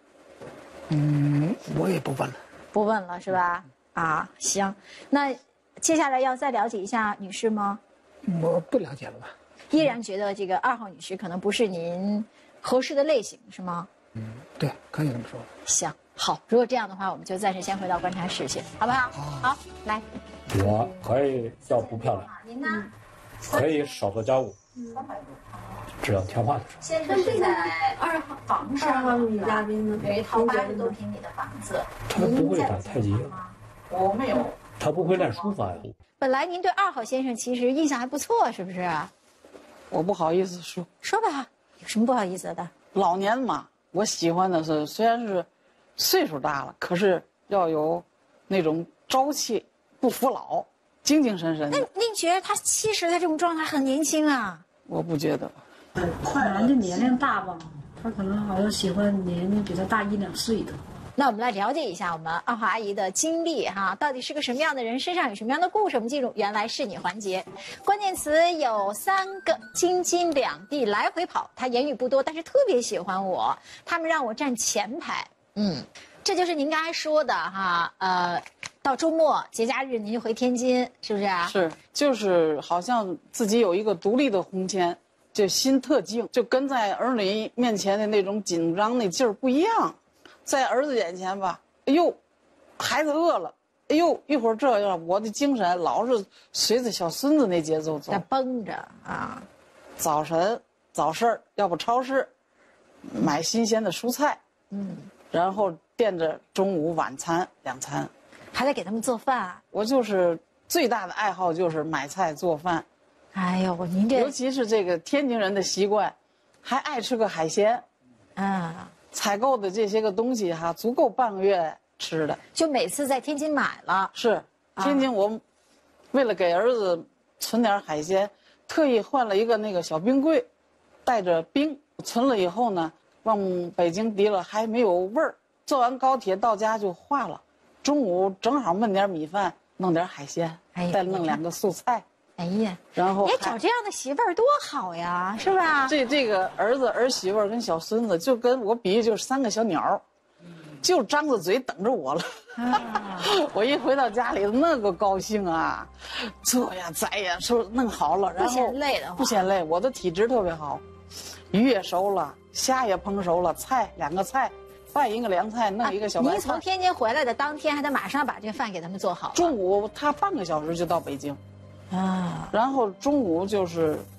我也不问了。 不问了是吧？行。那接下来要再了解一下女士吗？ 我不了解了吧。 依然觉得这个2号女士可能不是您合适的类型，是吗？ 对，可以这么说。 行，好。如果这样的话，我们就暂时先回到观察室去，好不好？好，来。 我可以要不漂亮， 您呢？ 可以少做家务，只要听话的时候。 先生是在2号房上，2号女嘉宾呢，有一套80多平米的房子。 他不会打太极， 我没有。 他不会练书法呀。 本来您对2号先生其实印象还不错，是不是？ 我不好意思说。 说吧，有什么不好意思的？ 老年嘛，我喜欢的是虽然是岁数大了，可是要有那种朝气，不服老，精精神神的。 那您觉得他70的这种状态很年轻啊？ 我不觉得。 可能就年龄大吧，他可能好像喜欢年龄比他大1、2岁的。 那我们来了解一下我们2号阿姨的经历哈，到底是个什么样的人，身上有什么样的故事？我们进入原来是你环节，关键词有3个：京津两地来回跑。他言语不多，但是特别喜欢我，他们让我站前排。这就是您刚才说的哈。到周末节假日您就回天津，是不是啊？ 是，就是好像自己有一个独立的空间，就心特静，就跟在儿女面前的那种紧张那劲儿不一样。在儿子眼前吧，哎呦，孩子饿了，哎呦，一会儿这样，我的精神老是随着小孙子那节奏走， 在绷着啊。 早晨早市儿，要不超市买新鲜的蔬菜，然后垫着中午晚餐2餐， 还得给他们做饭。 我就是最大的爱好就是买菜做饭。 哎呦，您这尤其是这个天津人的习惯，还爱吃个海鲜，采购的这些个东西哈，足够半个月吃的。 就每次在天津买了。 是，天津我为了给儿子存点海鲜，特意换了一个那个小冰柜，带着冰，存了以后呢，往北京提了还没有味儿，坐完高铁到家就化了。中午正好焖点米饭，弄点海鲜，再弄2个素菜。 哎呀， 然后也找这样的媳妇儿多好呀，是吧？ 这个儿子儿媳妇儿跟小孙子就跟我比喻就是3个小鸟，就张着嘴等着我了。我一回到家里那个高兴啊，这呀宰呀说弄好了，然后不嫌累的， 不嫌累。我的体质特别好，鱼也熟了，虾也烹熟了，菜2个菜，拌一个凉菜，弄一个小白菜。 您从天津回来的当天还得马上把这饭给他们做好。 中午他半个小时就到北京。然后中午就是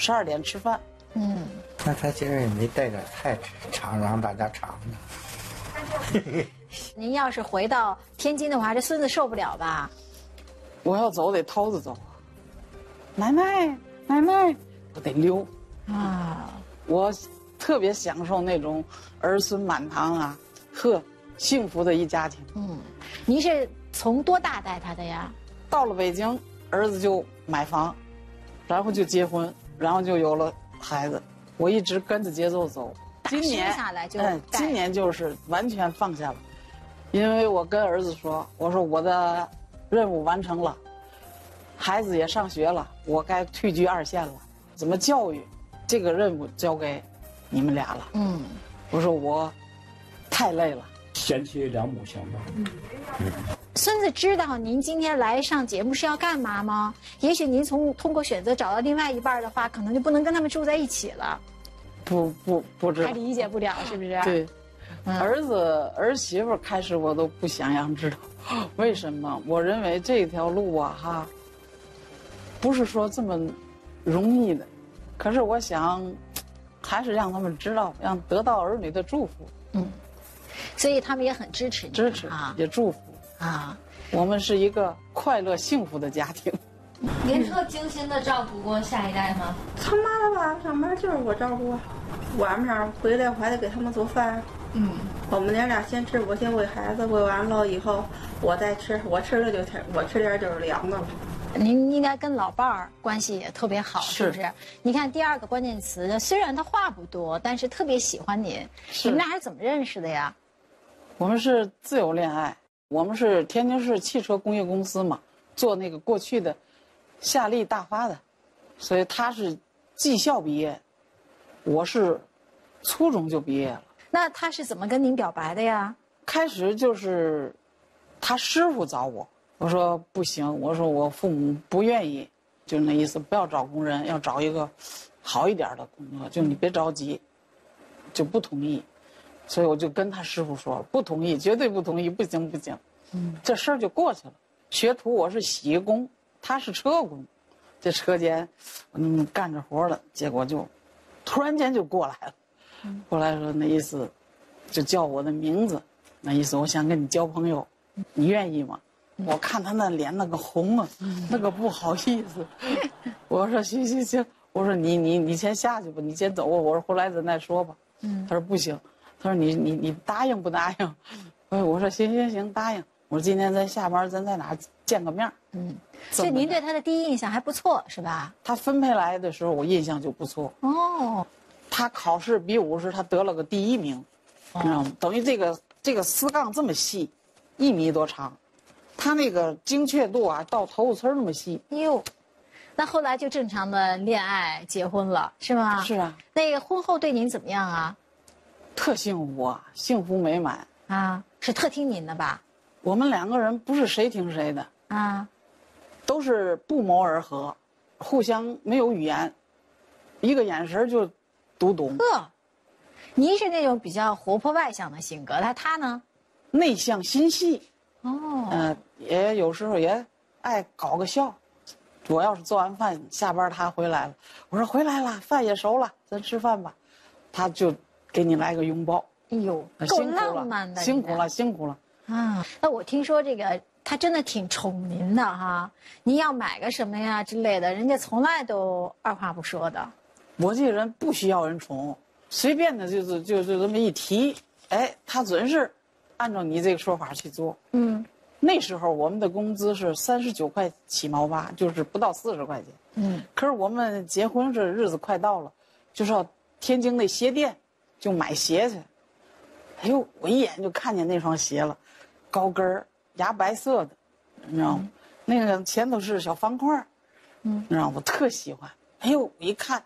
12点吃饭。 那他今儿也没带点太尝让大家尝呢。 您要是回到天津的话，这孙子受不了吧？ 我要走得偷着走，奶奶，我得溜啊！我特别享受那种儿孙满堂啊，特幸福的一家庭。 您是从多大带他的呀？ 到了北京，儿子就买房，然后就结婚，然后就有了孩子。我一直跟着节奏走。今年下来就今年就是完全放下了，因为我跟儿子说，我说我的任务完成了，孩子也上学了，我该退居2线了。怎么教育，这个任务交给你们俩了。我说我太累了。 贤妻良母型的。 孙子知道您今天来上节目是要干嘛吗？也许您通过选择找到另外一半的话，可能就不能跟他们住在一起了。 不知道， 还理解不了，是不是？ 对，儿媳妇开始我都不想让知道，为什么？我认为这条路啊，不是说这么容易的，可是我想，还是让他们知道，让得到儿女的祝福。 所以他们也很支持你， 也祝福啊。我们是一个快乐幸福的家庭。 您特精心的照顾过下一代吗？ 上班了吧，上班就是我照顾，晚上回来我还得给他们做饭。我们娘俩先吃，我先喂孩子，喂完了以后我再吃，我吃了就吃，我吃点就是凉的了。 您应该跟老伴儿关系也特别好，是不是？你看第2个关键词，虽然他话不多，但是特别喜欢您。你们俩是怎么认识的呀？ 我们是自由恋爱，我们是天津市汽车工业公司嘛，做那个过去的夏利大发的，所以他是技校毕业，我是初中就毕业了。 那他是怎么跟您表白的呀？ 开始就是他师傅找我，我说不行，我说我父母不愿意，就那意思，不要找工人，要找一个好一点的工作，就你别着急，就不同意。所以我就跟他师傅说了，不同意，绝对不同意，不行。这事儿就过去了。学徒我是洗工，他是车工，这车间干着活了，结果就突然间就过来了。过来说那意思，就叫我的名字，那意思我想跟你交朋友，你愿意吗？我看他那脸那个红啊，那个不好意思。我说行，我说你先下去吧，你先走吧，我说回来咱再说吧。他说不行，他说你答应不答应？我说行，答应。我说今天咱下班咱在哪儿见个面？ 所以您对他的第一印象还不错，是吧？ 他分配来的时候，我印象就不错。他考试比50，他得了个第1名，你知道吗？等于这个丝杠这么细，1米多长，他那个精确度啊，到头发丝那么细。 那后来就正常的恋爱结婚了，是吗？ 是啊。 那个婚后对您怎么样啊？ 特幸福啊，幸福美满啊，是特听您的吧？ 我们2个人不是谁听谁的啊， 都是不谋而合，互相没有语言，一个眼神就读懂。 您是那种比较活泼外向的性格，他呢？ 内向心细。也有时候也爱搞个笑。我要是做完饭下班，他回来了，我说回来了，饭也熟了，咱吃饭吧，他就给你来个拥抱。 够浪漫的， 辛苦了啊！那我听说这个他真的挺宠您的哈，您要买个什么呀之类的，人家从来都2话不说的。 我这个人不需要人宠，随便的就这么一提，他准是按照你这个说法去做。那时候我们的工资是39块7毛8，就是不到40块钱。可是我们结婚这日子快到了，就是要天津那鞋店就买鞋去。我一眼就看见那双鞋了，高跟儿，牙白色的，你知道吗？那个前头是小方块，你知道吗？我特喜欢。我一看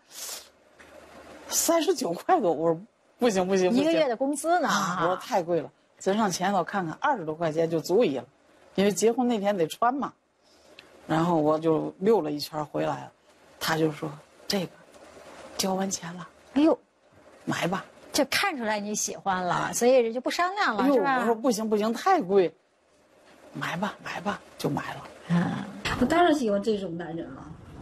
39块多，我说不行， 一个月的工资呢？ 我说太贵了，咱上前头看看，20多块钱就足以了，因为结婚那天得穿嘛。然后我就溜了一圈回来了，他就说这个交完钱了，买吧。 这看出来你喜欢了，所以就不商量了，是吧？ 我说不行，太贵，买吧，就买了。 我当然喜欢这种男人了。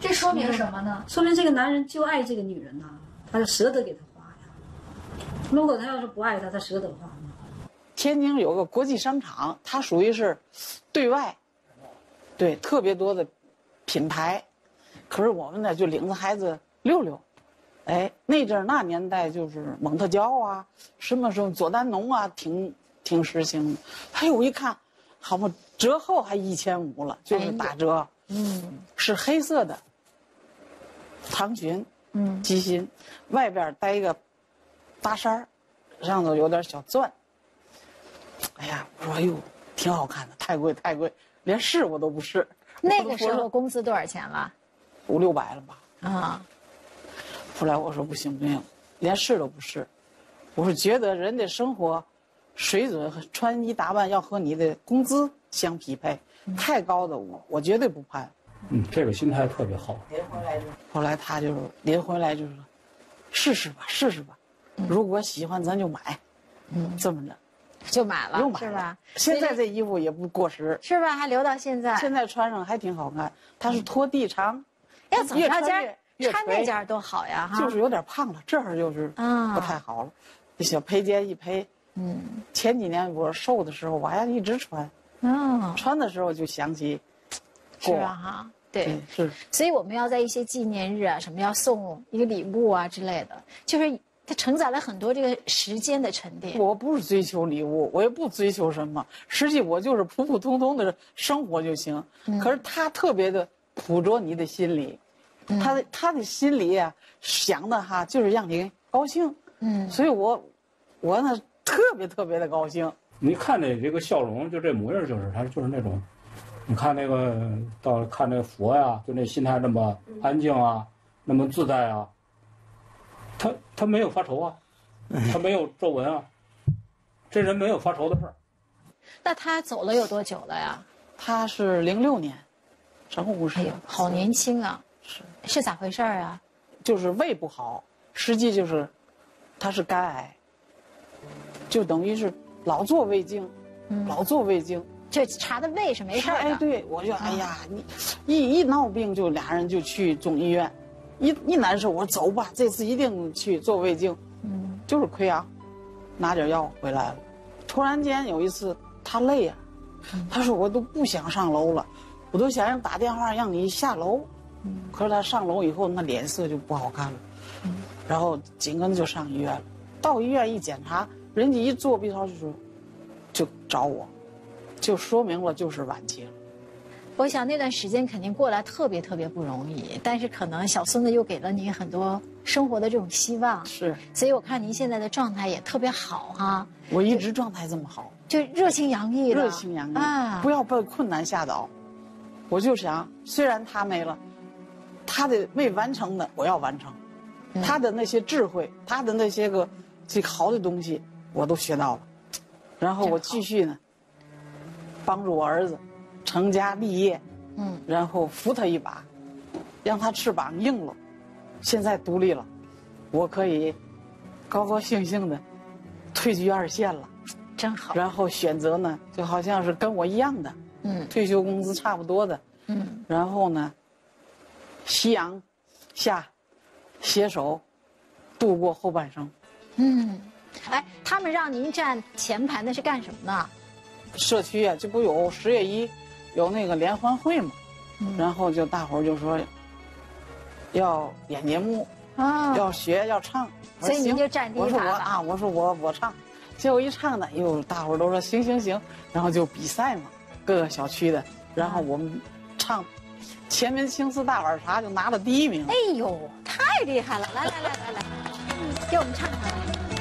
这说明什么呢？ 说明这个男人就爱这个女人呐，他就舍得给她花呀。如果他要是不爱她，他舍得花吗？ 天津有个国际商场，它属于是对外，对特别多的品牌，可是我们呢就领着孩子溜溜。哎，那阵儿那年代就是蒙特娇啊，什么佐丹农啊，挺时兴的。哎呦，我一看，好嘛，折后还1500了，就是打折。是黑色的长裙，鸡心，外边带一个搭衫儿，上头有点小钻。哎呀，我说哎呦，挺好看的，太贵太贵，连试我都不试。 那个时候工资多少钱了 ？500-600了吧？ 啊。 后来我说不行不行，连试都不试。我是觉得人的生活水准和穿衣打扮要和你的工资相匹配，太高的我绝对不攀。 这个心态特别好。 后来他就是临回来就是说，试试吧试试吧，如果喜欢咱就买，这么着。 就买了，是吧？ 现在这衣服也不过时， 是吧？还留到现在。 现在穿上还挺好看，它是拖地长， 要怎么件穿那件多好呀！哈， 就是有点胖了，这儿就是不太好了。这小配件一配，前几年我瘦的时候，我还一直穿，穿的时候就想起， 是吧？哈，对， 是。 所以我们要在一些纪念日啊，什么要送一个礼物啊之类的，就是。它承载了很多这个时间的沉淀。 我不是追求礼物，我也不追求什么，实际我就是普普通通的生活就行。可是他特别的捕捉你的心理，他的心里啊想的哈就是让你高兴。所以我呢特别的高兴。 你看这个笑容，就这模样，就是他就是那种，你看那个到看那个佛呀，就那心态那么安静啊，那么自在啊。他没有发愁啊，他没有皱纹啊，这人没有发愁的事儿。 那他走了有多久了呀？ 他是06年，正50， 好年轻啊！是咋回事啊？ 就是胃不好，实际就是他是肝癌，就等于是老做胃镜，老做胃镜。 这查的胃是没事的。 哎，对，我就哎呀，你一闹病就俩人就去中医院。一难受，我说走吧，这次一定去做胃镜，就是溃疡，拿点药回来了。突然间有一次他累啊，他说我都不想上楼了，我都想打电话让你下楼，可是他上楼以后那脸色就不好看了，然后紧跟着就上医院了。到医院一检查，人家一做 B 超就找我，就说明了就是晚期了。 我想那段时间肯定过来特别不容易，但是可能小孙子又给了您很多生活的这种希望， 是， 所以我看您现在的状态也特别好哈。 我一直状态这么好， 就热情洋溢的， 热情洋溢啊！不要被困难吓倒。我就想，虽然他没了，他的没完成的我要完成，他的那些智慧，他的那些个这个好的东西我都学到了，然后我继续呢，帮助我儿子。成家立业，然后扶他一把，让他翅膀硬了，现在独立了，我可以高高兴兴的退居2线了， 真好。 然后选择呢，就好像是跟我一样的，退休工资差不多的，然后呢，夕阳下携手度过后半生。 哎，他们让您站前排，那是干什么呢？ 社区啊，这不有10月1。有那个联欢会嘛，然后就大伙儿就说要演节目啊，要学要唱， 所以您就站第一排了。 我说我唱，结果一唱呢，哟，大伙儿都说行，然后就比赛嘛，各个小区的，然后我们唱《前门青丝大碗茶》就拿了第1名。 哎呦，太厉害了！来，给我们唱唱。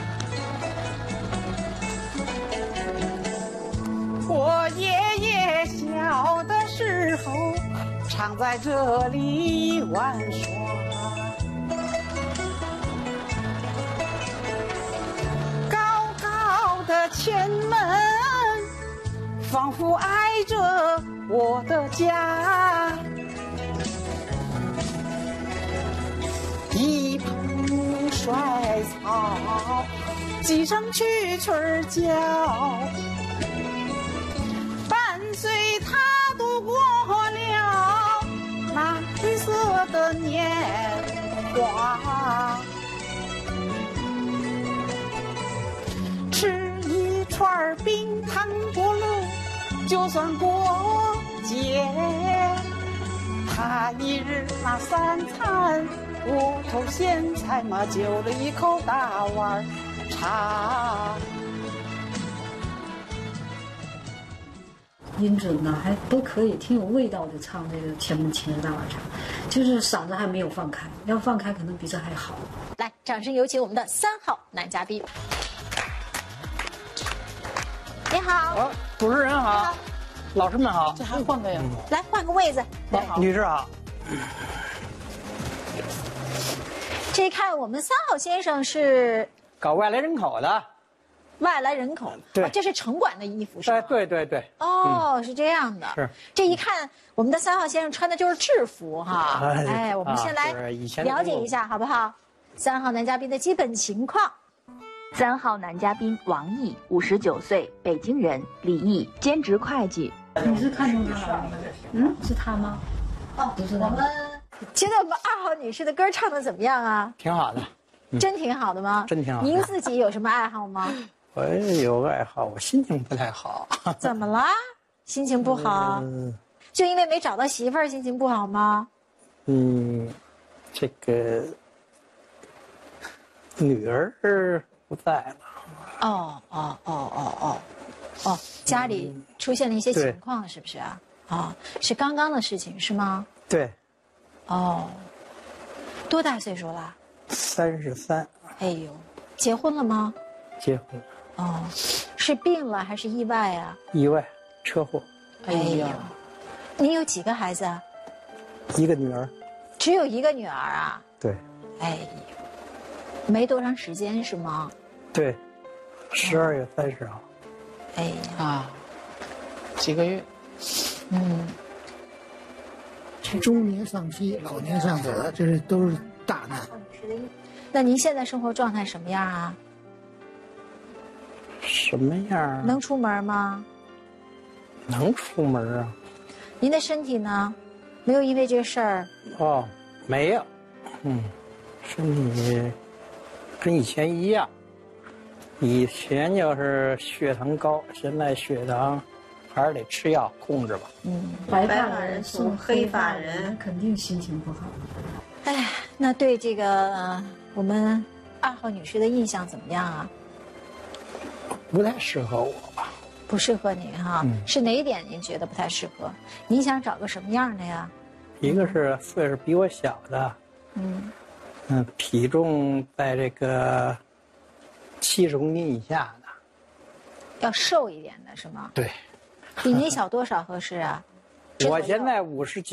我爷爷小的时候常在这里玩耍，高高的前门仿佛挨着我的家，一旁衰草几声蛐蛐叫，伴随他度过了那黑色的就算过节，他一日拿3餐，骨头咸菜嘛，就了一口大碗茶。 音准呢还都可以，挺有味道的唱这个《天门晴日大碗茶》，就是嗓子还没有放开，要放开可能比这还好。 来，掌声有请我们的3号男嘉宾。你好， 主持人好，老师们好。 这还换个呀？ 来换个位子。 女士好。 这一看，我们3号先生是搞外来人口的。 外来人口， 对， 这是城管的衣服是吧？ 对对对。 哦，是这样的。 是。 这一看，我们的3号先生穿的就是制服哈。哎，我们先来了解一下好不好？3号男嘉宾的基本情况。 3号男嘉宾王毅，59岁，北京人，离异，兼职会计。 你是看中他了？是他吗？ 哦，不是。我们觉得我们2号女士的歌唱的怎么样啊？ 挺好的。 真挺好的吗？ 真挺好的。 您自己有什么爱好吗？ 我有个爱好，我心情不太好。 怎么了？心情不好？就因为没找到媳妇儿，心情不好吗？ 这个女儿不在了。 家里出现了一些情况，是不是啊？是刚刚的事情是吗？ 对。 多大岁数了 ？33。 哎呦，结婚了吗？ 结婚了。 是病了还是意外啊？ 意外，车祸。 哎呦，您有几个孩子啊 ？1个女儿。 只有1个女儿啊？ 对。 哎呦，没多长时间是吗？ 对，12月30号。 哎呀， 几个月。 中年丧妻，老年丧子，这都是大难。 那您现在生活状态什么样啊？ 什么样？ 能出门吗？ 能出门啊。 您的身体呢？没有因为这个事儿？ 没有。身体跟以前一样。以前就是血糖高，现在血糖还是得吃药控制吧。 白发人送黑发人，肯定心情不好。 哎呀，那对这个我们2号女士的印象怎么样啊？ 不太适合我吧？ 不适合您哈？是哪一点您觉得不太适合？您想找个什么样的呀？ 一个是岁数比我小的，体重在这个70公斤以下的， 要瘦一点的是吗？ 对。 比您小多少合适啊？ 我现在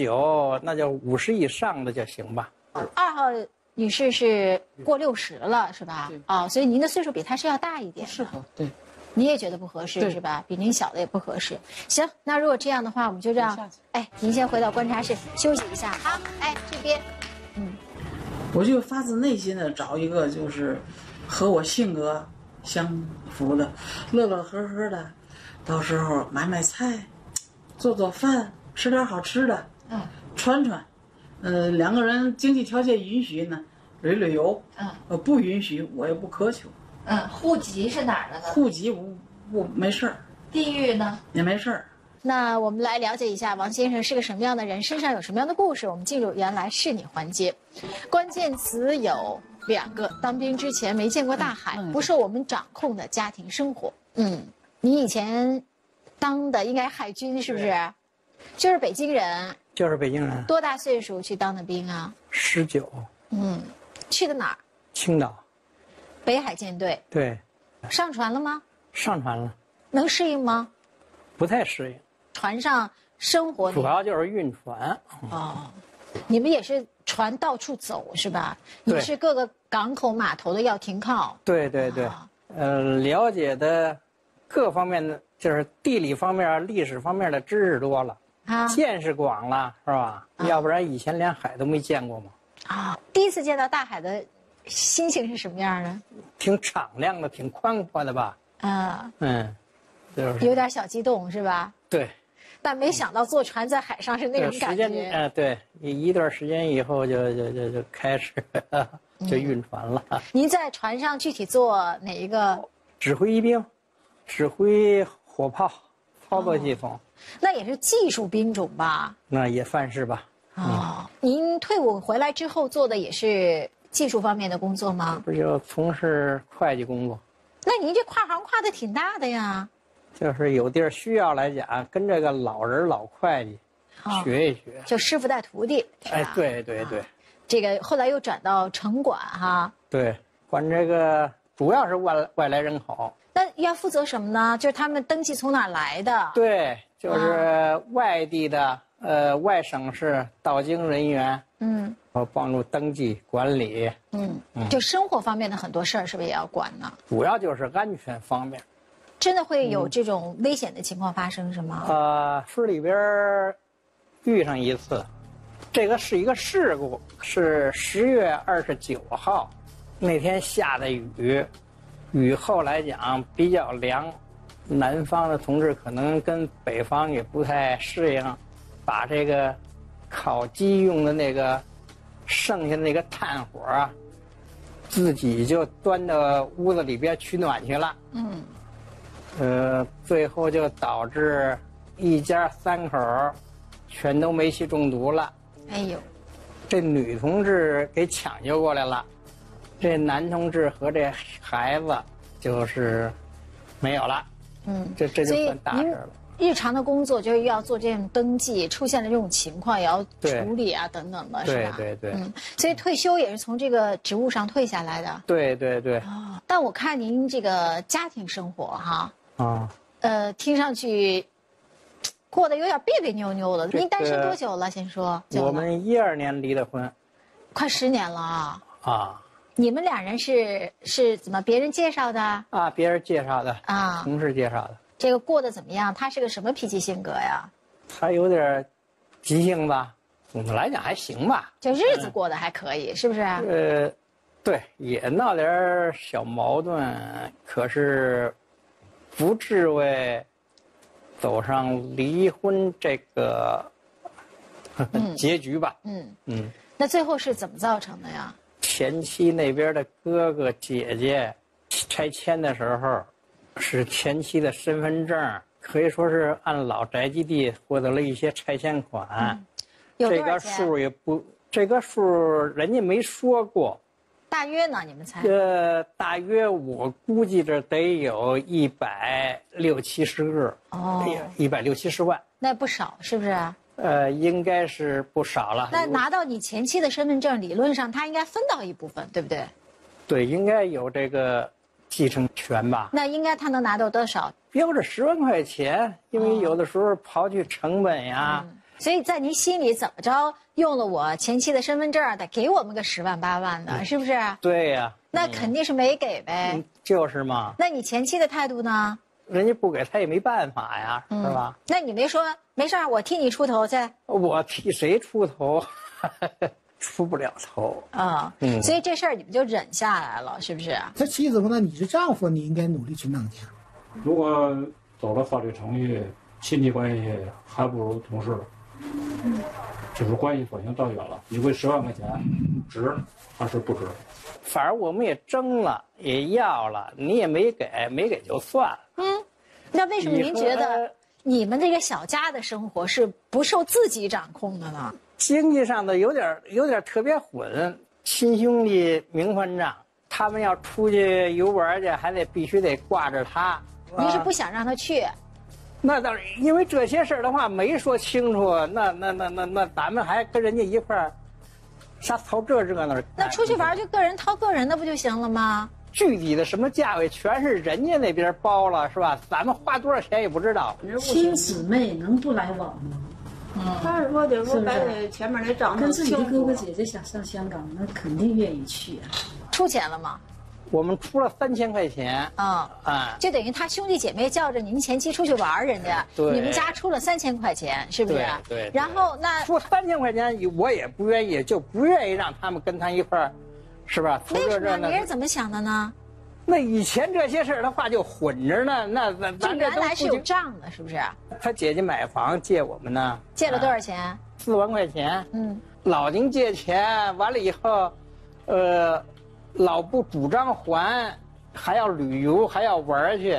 59，那就50以上的就行吧。 2号女士是过60了是吧？所以您的岁数比她是要大一点。 适合，对。 你也觉得不合适是吧？比您小的也不合适。行，那如果这样的话，我们就这样。您先回到观察室休息一下啊。这边， 我就发自内心的找一个就是和我性格相符的，乐乐呵呵的，到时候买买菜，做做饭，吃点好吃的，穿穿，两个人经济条件允许呢，旅旅游，不允许我也不苛求。 户籍是哪儿的呢？ 户籍不没事儿。 地域呢？ 也没事儿。 那我们来了解一下王先生是个什么样的人，身上有什么样的故事。我们进入原来是你环节，关键词有2个：当兵之前没见过大海，不受我们掌控的家庭生活。你以前当的应该海军是不是？就是北京人。 就是北京人。 多大岁数去当的兵啊 ？19。 去的哪儿？ 青岛。 北海舰队。 对。 上船了吗？ 上船了。 能适应吗？ 不太适应。 船上生活主要就是运船。 你们也是船到处走是吧？也是各个港口码头的要停靠。 对对对。了解的各方面的就是地理方面、历史方面的知识多了，见识广了，是吧？要不然以前连海都没见过嘛。 第一次见到大海的心情是什么样的？ 挺敞亮的，挺宽阔的吧？就是有点小激动是吧？ 对。 但没想到坐船在海上是那种感觉。 对，一段时间以后就开始就晕船了。 您在船上具体做哪一个？ 指挥一兵，指挥火炮、 操作系统。 那也是技术兵种吧？ 那也算是吧。 哦，您退伍回来之后做的也是技术方面的工作吗？ 不就从事会计工作。 那您这跨行跨的挺大的呀。 就是有地儿需要来讲，跟这个老会计学一学， 就师傅带徒弟。 哎，对对对。 这个后来又转到城管哈。 对，管这个主要是外来人口。 那要负责什么呢？就是他们登记从哪儿来的？ 对，就是外地的外省市到京人员。帮助登记管理。 就生活方面的很多事儿是不是也要管呢？ 主要就是安全方面。 真的会有这种危险的情况发生是吗？ 市里边遇上一次，这个是一个事故，是10月29号，那天下的雨，雨后来讲比较凉，南方的同志可能跟北方也不太适应，把这个烤鸡用的那个剩下的那个炭火啊，自己就端到屋子里边取暖去了。最后就导致一家3口全都煤气中毒了。 哎呦， 这女同志给抢救过来了，这男同志和这孩子就是没有了。这就算大事了。 日常的工作就是要做这种登记，出现了这种情况也要处理啊，等等的，是吧？ 对对对。 所以退休也是从这个职务上退下来的。 对对对。 但我看您这个家庭生活哈。听上去过得有点别别扭扭的。您单身多久了？先说。 我们12年离的婚， 快10年了啊。你们俩人是怎么别人介绍的？ 别人介绍的啊，同事介绍的。 这个过得怎么样？他是个什么脾气性格呀？ 他有点急性吧，总的来讲还行吧。 就日子过得还可以，是不是？对，也闹点小矛盾，可是不至于走上离婚这个结局吧。 那最后是怎么造成的呀？ 前妻那边的哥哥姐姐拆迁的时候，是前妻的身份证，可以说是按老宅基地获得了一些拆迁款。这个数也不，这个数人家没说过。 大约呢？你们猜？ 大约我估计着得有160、170个。160、170万。 那不少，是不是？ 应该是不少了。 那拿到你前妻的身份证，理论上他应该分到一部分，对不对？ 对，应该有这个继承权吧。 那应该他能拿到多少？ 标着10万块钱，因为有的时候刨去成本呀。 所以在您心里怎么着用了我前妻的身份证，得给我们个10万8万的，是不是？ 对呀。 那肯定是没给呗。 就是嘛。 那你前妻的态度呢？ 人家不给他也没办法呀，是吧？ 那你没说没事我替你出头去？ 我替谁出头？出不了头啊。所以这事儿你们就忍下来了，是不是？ 他妻子呢？你是丈夫，你应该努力去弄去。 如果走了法律程序，亲戚关系还不如同事。就是关系索性倒远了。你为10万块钱值还是不值？ 反正我们也争了，也要了，你也没给，没给就算了。 那为什么您觉得你们这个小家的生活是不受自己掌控的呢？ 经济上的有点特别混，亲兄弟明算账，他们要出去游玩去，还必须得挂着他。 你是不想让他去？ 那当然，因为这些事儿的话没说清楚，那咱们还跟人家一块儿，瞎凑这热闹。 那出去玩就个人掏个人的不就行了吗？ 具体的什么价位全是人家那边包了，是吧？咱们花多少钱也不知道。 亲姊妹能不来往吗？ 他是说得说把前面那账跟自己的哥哥姐姐想上香港，那肯定愿意去啊。 出钱了吗？ 我们出了3000块钱。 就等于他兄弟姐妹叫着您前妻出去玩，人家你们家出了3000块钱，是不是？ 对。 然后那出3000块钱，我也不愿意，就不愿意让他们跟他一块儿。是吧？ 为什么你是怎么想的呢？ 那以前这些事儿的话就混着呢，那咱原来是有账的，是不是？ 他姐姐买房借我们呢， 借了多少钱 ？4万块钱。老宁借钱完了以后，老不主张还，还要旅游，还要玩去，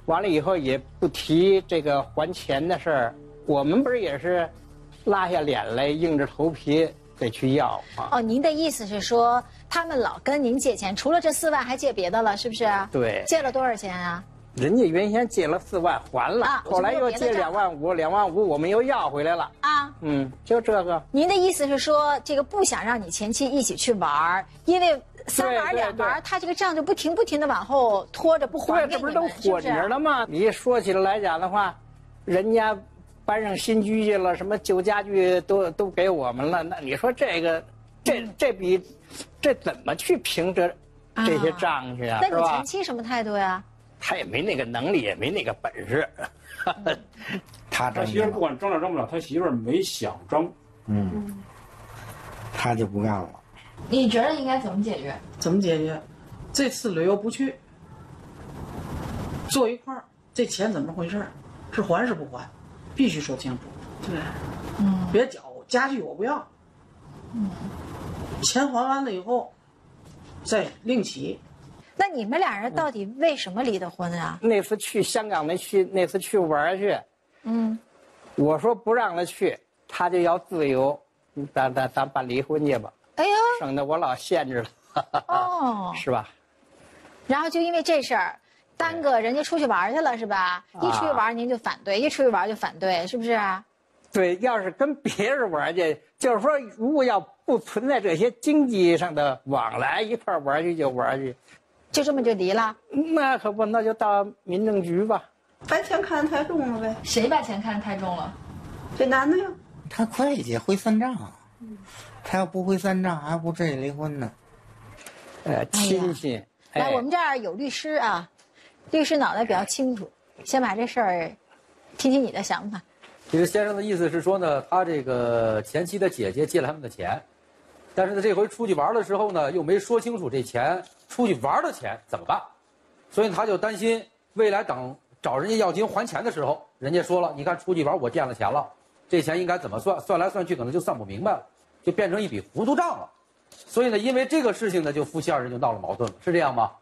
完了以后也不提这个还钱的事儿。我们不是也是拉下脸来，硬着头皮得去要啊。 哦，您的意思是说，他们老跟您借钱，除了这4万还借别的了，是不是？ 对。 借了多少钱啊？ 人家原先借了4万还了，后来又借2万5，2万5我们又要回来了啊。 就这个。 您的意思是说，这个不想让你前妻一起去玩，因为3玩2玩，他这个账就不停的往后拖着不还给你们， 这不是都混着了吗？你一说起来讲的话，人家搬上新居去了，什么旧家具都给我们了，那你说这个，这怎么去平这些账去啊？ 那你前妻什么态度呀？ 他也没那个能力，也没那个本事。 他媳妇不管争了争不了，他媳妇没想争。 他就不干了。 你觉得应该怎么解决？ 怎么解决？这次旅游不去，坐一块儿，这钱怎么回事？是还是不还？必须说清楚。对，别搅和，家具我不要。钱还完了以后，再另起。 那你们俩人到底为什么离的婚啊？ 那次去香港那次去玩去，我说不让他去，他就要自由，咱办离婚去吧。 哎呦， 省得我老限制了。哦，是吧？ 然后就因为这事儿，耽搁人家出去玩去了，是吧？一出去玩您就反对，一出去玩就反对，是不是啊？ 对，要是跟别人玩去，就是说，如果要不存在这些经济上的往来，一块玩去就玩去。 就这么就离了？ 那可不，那就到民政局吧。 把钱看得太重了呗。 谁把钱看得太重了？ 这男的呀。 他会计会算账，他要不会算账，还不至于离婚呢。 亲戚。 来，我们这儿有律师啊，律师脑袋比较清楚，先把这事儿听听你的想法。 其实先生的意思是说呢，他这个前妻的姐姐借了他们的钱，但是呢，这回出去玩的时候呢，又没说清楚这钱出去玩的钱怎么办，所以他就担心未来等找人家要金还钱的时候，人家说了，你看出去玩我垫了钱了，这钱应该怎么算，算来算去可能就算不明白了，就变成一笔糊涂账了。所以呢，因为这个事情呢，就夫妻二人就闹了矛盾了，是这样吗？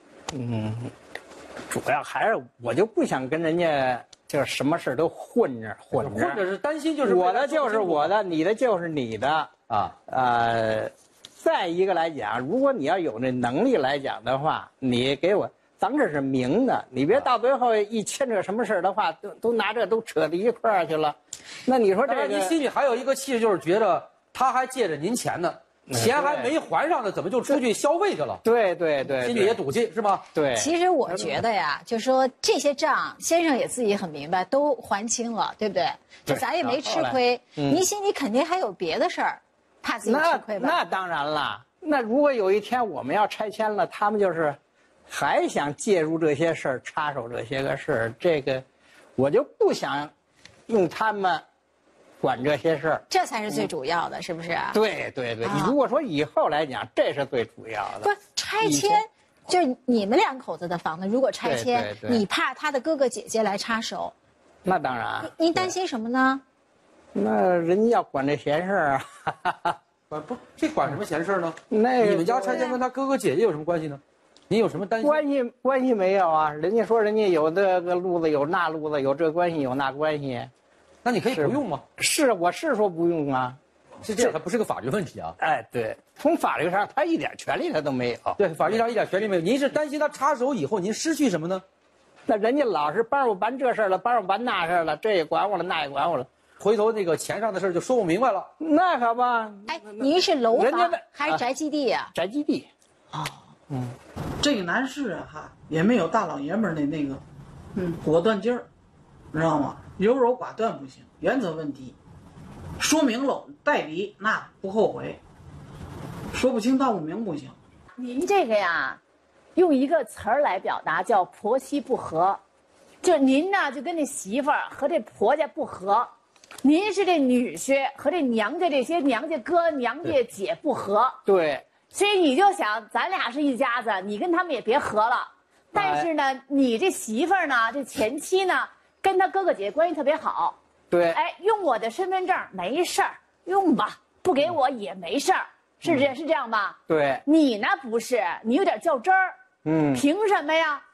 主要还是我就不想跟人家就是什么事都混着，或者是担心就是我的就是我的，你的就是你的啊。再一个来讲，如果你要有那能力来讲的话，你给我，咱这是明的，你别到最后一牵扯什么事的话，都拿这都扯到一块儿去了。那你说这个， 您心里还有一个气，就是觉得他还借着您钱呢。钱还没还上呢，怎么就出去消费去了？ 对， 心里也赌气是吧？ 对。 其实我觉得呀，就说这些账，先生也自己很明白，都还清了，对不对？这咱也没吃亏。您心里肯定还有别的事儿，怕自己吃亏吧？ 那当然了。那如果有一天我们要拆迁了，他们就是还想介入这些事儿，插手这些个事儿，这个我就不想用他们管这些事儿， 这才是最主要的，是不是啊？ 对，你如果说以后来讲，这是最主要的。 不是拆迁，就是你们两口子的房子，如果拆迁，你怕他的哥哥姐姐来插手？ 那当然。 您担心什么呢？ 那人家要管这闲事儿啊。 这管什么闲事呢？ 你们家拆迁跟他哥哥姐姐有什么关系呢？您有什么担心？ 关系没有啊？人家说人家有这个路子，有那路子，有这关系，有那关系。 那你可以不用吗？ 是，我是说不用啊， 是这样，它不是个法律问题啊。 对，从法律上他一点权利他都没有。 对，法律上一点权利没有。您是担心他插手以后您失去什么呢？ 那人家老是帮我办这事儿了，帮我办那事儿了，这也管我了，那也管我了， 回头那个钱上的事儿就说不明白了。 那可吧？ 您是楼房还是宅基地呀？ 宅基地。 这个男士啊也没有大老爷们儿那个，果断劲儿，知道吗？优柔寡断不行，原则问题，说明了代理那不后悔，说不清道不明不行。 您这个呀，用一个词儿来表达叫婆媳不和，就您呢就跟这媳妇儿和这婆家不和，您是这女婿和这娘家这些娘家哥娘家姐不和。 对。 所以你就想咱俩是一家子，你跟他们也别和了。但是呢，你这媳妇儿呢，这前妻呢，跟他哥哥姐姐关系特别好。 对。 用我的身份证没事儿，用吧，不给我也没事儿，是这样吧？ 对。 你呢不是，你有点较真儿。凭什么呀？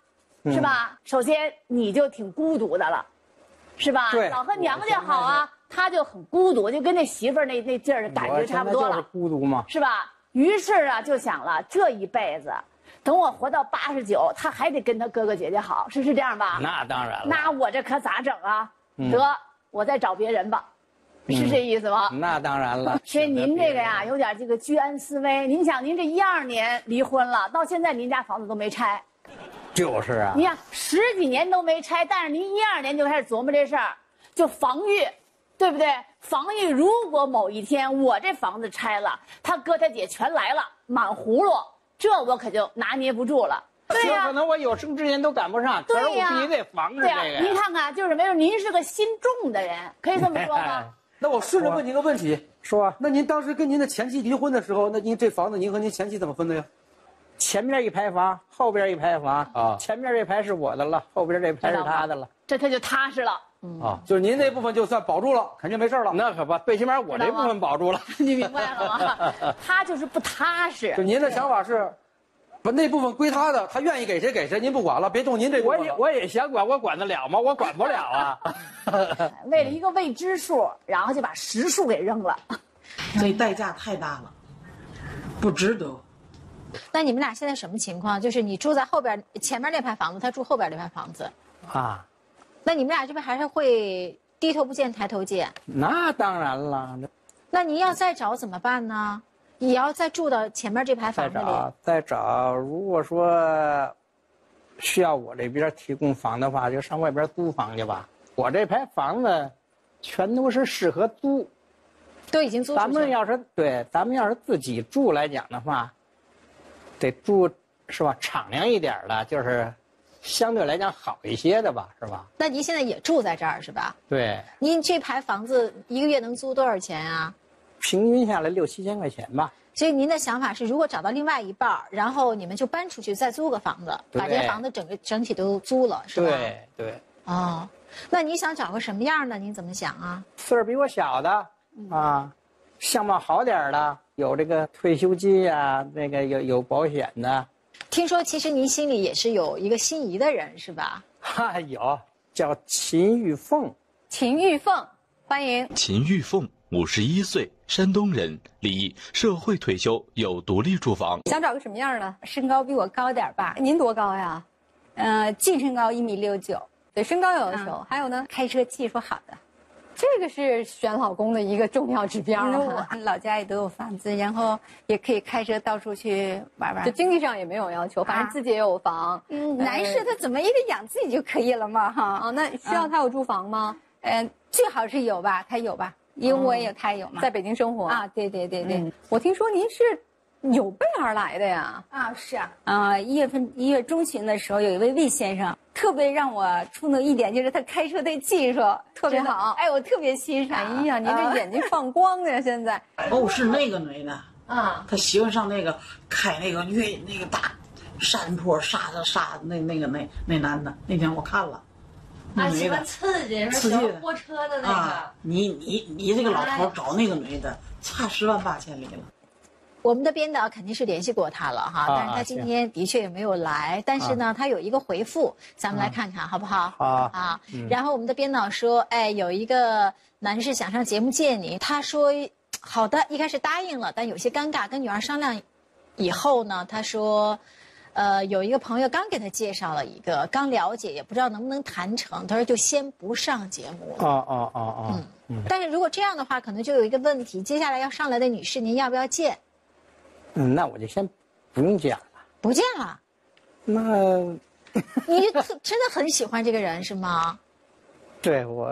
是吧？首先你就挺孤独的了，是吧？ 对， 老和娘家好啊，他就很孤独，就跟那媳妇儿那劲儿感觉差不多了， 就是孤独嘛， 是吧？于是啊，就想了这一辈子。等我活到89，他还得跟他哥哥姐姐好，是这样吧？ 那当然了。 那我这可咋整啊？得，我再找别人吧，是这意思吗？ 那当然了。 所以您这个呀，有点这个居安思危。您想，您这12年离婚了，到现在您家房子都没拆。 就是啊。 你看10几年都没拆，但是您12年就开始琢磨这事儿，就防御，对不对？防御，如果某一天我这房子拆了，他哥他姐全来了，满葫芦。这我可就拿捏不住了。对呀， 可能我有生之年都赶不上，可是我必须得防着这个呀。 您看看，就是没有，您是个心重的人，可以这么说吗？ 那我顺着问您个问题， 说， 那您当时跟您的前妻离婚的时候，那您这房子您和您前妻怎么分的呀？ 前面一排房，后边一排房啊，前面这排是我的了，后边这排是他的了， 这他就踏实了。 啊，就是您那部分就算保住了，肯定没事了。 那可不，最起码我这部分保住了。 你明白了吗？他就是不踏实。 就您的想法是，把那部分归他的，他愿意给谁给谁，您不管了，别动您这部分了。 我也想管，我管得了吗？我管不了啊。 为了一个未知数，然后就把实数给扔了， 这代价太大了，不值得。 那你们俩现在什么情况？就是你住在后边前面那排房子，他住后边那排房子。 啊。 那你们俩这边还是会低头不见抬头见？ 那当然了。 那您要再找怎么办呢？也要再住到前面这排房子里。 再找，如果说需要我这边提供房的话，就上外边租房去吧。我这排房子全都是适合租， 都已经租出去了。 咱们要是自己住来讲的话，得住是吧？敞亮一点的，就是相对来讲好一些的吧，是吧？ 那您现在也住在这儿是吧？ 对。 您这排房子一个月能租多少钱啊？ 平均下来6、7千块钱吧。 所以您的想法是，如果找到另外一半，然后你们就搬出去再租个房子，把这房子整体都租了，是吧？ 对。 哦，那你想找个什么样的？您怎么想啊？ 岁数比我小的啊，相貌好点的，有这个退休金呀，那个有保险的。 听说其实您心里也是有一个心仪的人，是吧？ 有，叫秦玉凤。 秦玉凤，欢迎。 秦玉凤，51岁，山东人，离异，社会退休，有独立住房。 想找个什么样的？ 身高比我高点吧。 您多高呀？ 净身高1.69米。 对身高有要求，还有呢？ 开车技术好的。 这个是选老公的一个重要指标啊。我老家也都有房子，然后也可以开车到处去玩玩。 就经济上也没有要求，反正自己也有房。 男士他怎么也得养自己就可以了嘛，哈。 哦，那需要他有住房吗？ 最好是有吧，他有吧，因为我也有，他有嘛。 在北京生活啊？对。 我听说您是有备而来的呀？ 啊，是啊。1月中旬的时候，有一位魏先生。特别让我触动一点，就是他开车的技术特别好，哎，我特别欣赏。 哎呀，您这眼睛放光的呀！现在哦，是那个女的啊，他喜欢上那个开那个那个大山坡杀那男的。那天我看了，那女的刺激的货车的那个。 啊，你这个老头找那个女的，差10万8千里了。 我们的编导肯定是联系过他了哈，但是他今天的确也没有来。但是呢，他有一个回复，咱们来看看好不好？啊。然后我们的编导说，哎，有一个男士想上节目见你，他说好的，一开始答应了，但有些尴尬，跟女儿商量以后呢，他说，有一个朋友刚给他介绍了一个，刚了解，也不知道能不能谈成。他说就先不上节目了。但是如果这样的话，可能就有一个问题，接下来要上来的女士，您要不要见？ 那我就先不用见了。 不见了？ 那你就真的很喜欢这个人是吗？ 对，我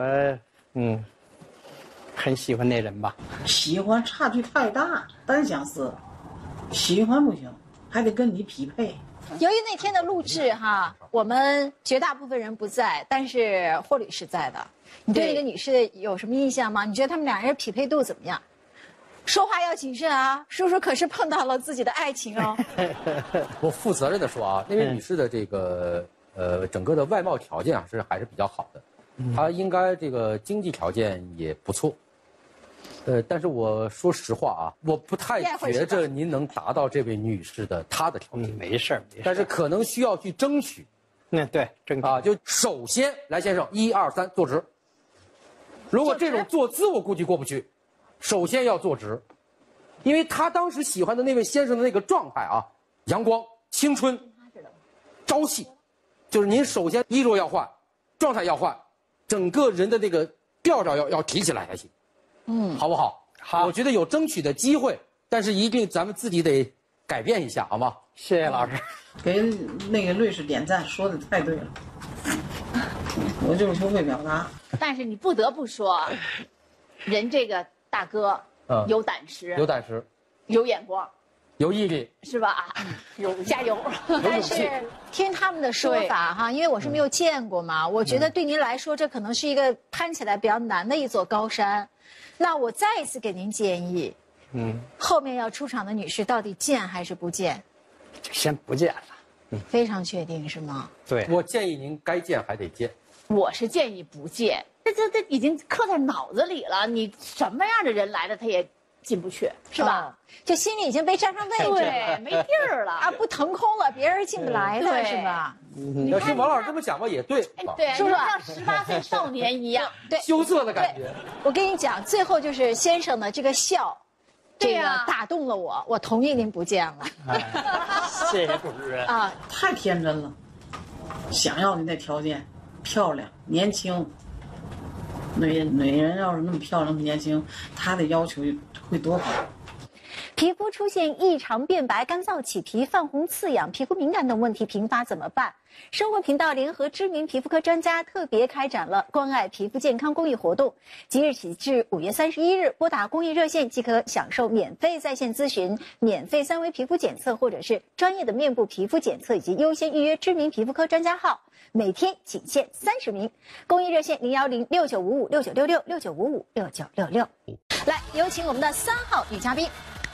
很喜欢那人吧。 喜欢差距太大，单相思。喜欢不行，还得跟你匹配。 由于那天的录制哈，我们绝大部分人不在，但是霍律师在的。你对那个女士有什么印象吗？你觉得他们两人匹配度怎么样？说话要谨慎啊，叔叔可是碰到了自己的爱情哦。 我负责任的说啊，那位女士的这个整个的外貌条件啊还是比较好的，她应该这个经济条件也不错。但是我说实话啊，我不太觉着您能达到这位女士的她的条件。 没事。 但是可能需要去争取， 对，正啊，就首先来先生，1、2、3，坐直。如果这种坐姿我估计过不去，首先要坐直，因为他当时喜欢的那位先生的那个状态啊，阳光、青春、朝气，就是您首先衣着要换，状态要换，整个人的那个调调要提起来才行，好不好？好，我觉得有争取的机会，但是一定咱们自己得改变一下，好吗？ 谢谢老师， 给那个瑞士点赞，说的太对了，我就是不会表达。 但是你不得不说，人这个大哥有胆识， 有胆识， 有眼光， 有毅力， 是吧？加油！ 但是听他们的说法哈，因为我是没有见过嘛，我觉得对您来说这可能是一个攀起来比较难的一座高山。那我再一次给您建议，后面要出场的女士到底见还是不见？ 先不见了。 非常确定是吗？ 对，我建议您该见还得见。 我是建议不见，这已经刻在脑子里了。你什么样的人来了，他也进不去，是吧？ 就心里已经被占上位置了， 对，没地儿了啊，不腾空了，别人进不来的是吧？ 要听王老师这么讲吧，也对， 对，是不是像18岁少年一样， 对， 羞涩的感觉。 我跟你讲，最后就是先生的这个笑，这个打动了我，我同意您不见了。 谢谢主任啊，太天真了，想要的那条件。漂亮、年轻，女人要是那么漂亮、那么年轻，她的要求会多高？ 皮肤出现异常变白、干燥、起皮、泛红、刺痒、皮肤敏感等问题频发怎么办？生活频道联合知名皮肤科专家特别开展了关爱皮肤健康公益活动，即日起至5月31日，拨打公益热线即可享受免费在线咨询、免费3维皮肤检测，或者是专业的面部皮肤检测，以及优先预约知名皮肤科专家号。每天仅限30名，公益热线0106955696669556966。来，有请我们的3号女嘉宾。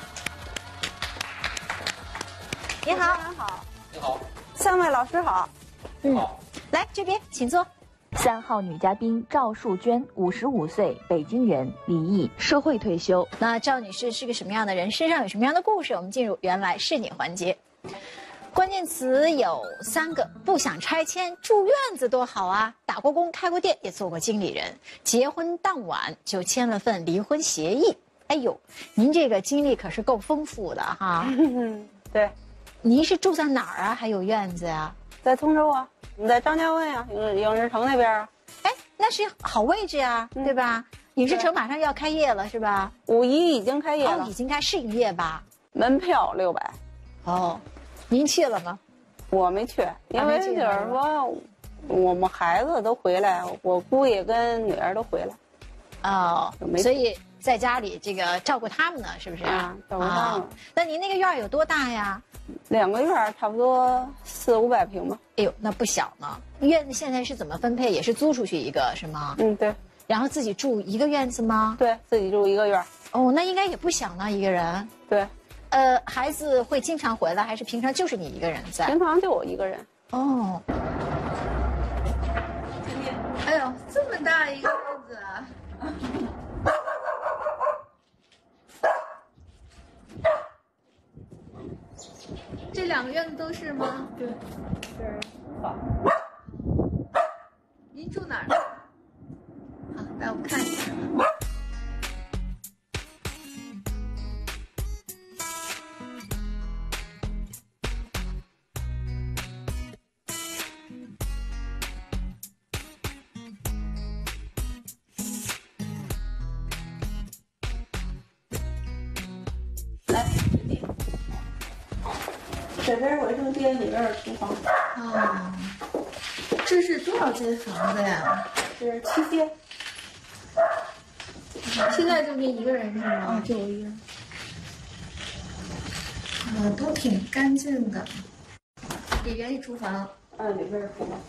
你好， 你好 ，3位老师好。 来这边请坐。 3号女嘉宾赵树娟，55岁，北京人，离异，社会退休。 那赵女士是个什么样的人？身上有什么样的故事？我们进入原来是你环节。关键词有3个：不想拆迁，住院子多好啊！打过工，开过店，也做过经理人。结婚当晚就签了份离婚协议。哎呦，您这个经历可是够丰富的哈。 对， 您是住在哪儿啊？还有院子呀？ 在通州啊，我们在张家湾呀，影视城那边啊。 哎，那是好位置呀，对吧？影视城马上要开业了，是吧 ？5·1已经开业了， 已经开试营业吧？ 门票600。 哦。您去了吗？ 我没去，因为就是说，我们孩子都回来，我姑爷跟女儿都回来。 哦，所以在家里这个照顾他们呢，是不是？ 啊，照顾他们。 那您那个院有多大呀 ？2个院差不多400、500平吧。 哎呦，那不小呢。院子现在是怎么分配？也是租出去一个是吗？ 对。 然后自己住一个院子吗？ 对，自己住一个院。 哦，那应该也不小呢，一个人。 对。 孩子会经常回来，还是平常就是你一个人在？ 平常就我一个人。 哦。 哎呦，这么大一个院子啊！这2个院子都是吗？对。您住哪儿？好，来我们看一下。 这边卫生间，里边是厨房。 哦，这是多少间房子呀？ 这是7间。 现在就您一个人是吗？ 就我一个人。 都挺干净的。里边是厨房。 里边是厨房。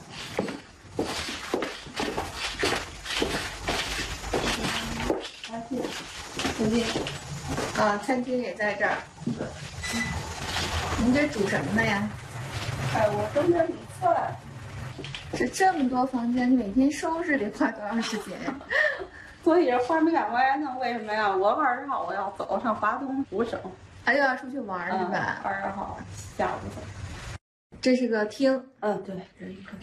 餐厅。啊，餐厅也在这儿。您这煮什么的呀？ 我蒸点米饭。 这这么多房间，你每天收拾得花多长时间呀？ 所以这画面我也弄，为什么呀？我20号我要走上华东5省。 又要出去玩是吧？ 20号下午走。 这是个厅。 嗯，对，这是一客厅。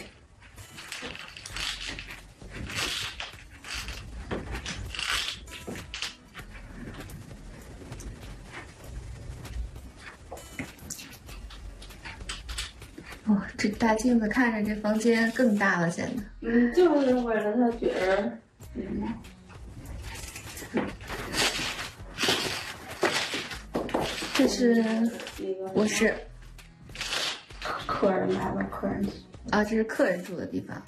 哦，这大镜子看着这房间更大了，显得。 就是为了他觉得， 这是卧室， 客人来了，客人啊，这是客人住的地方。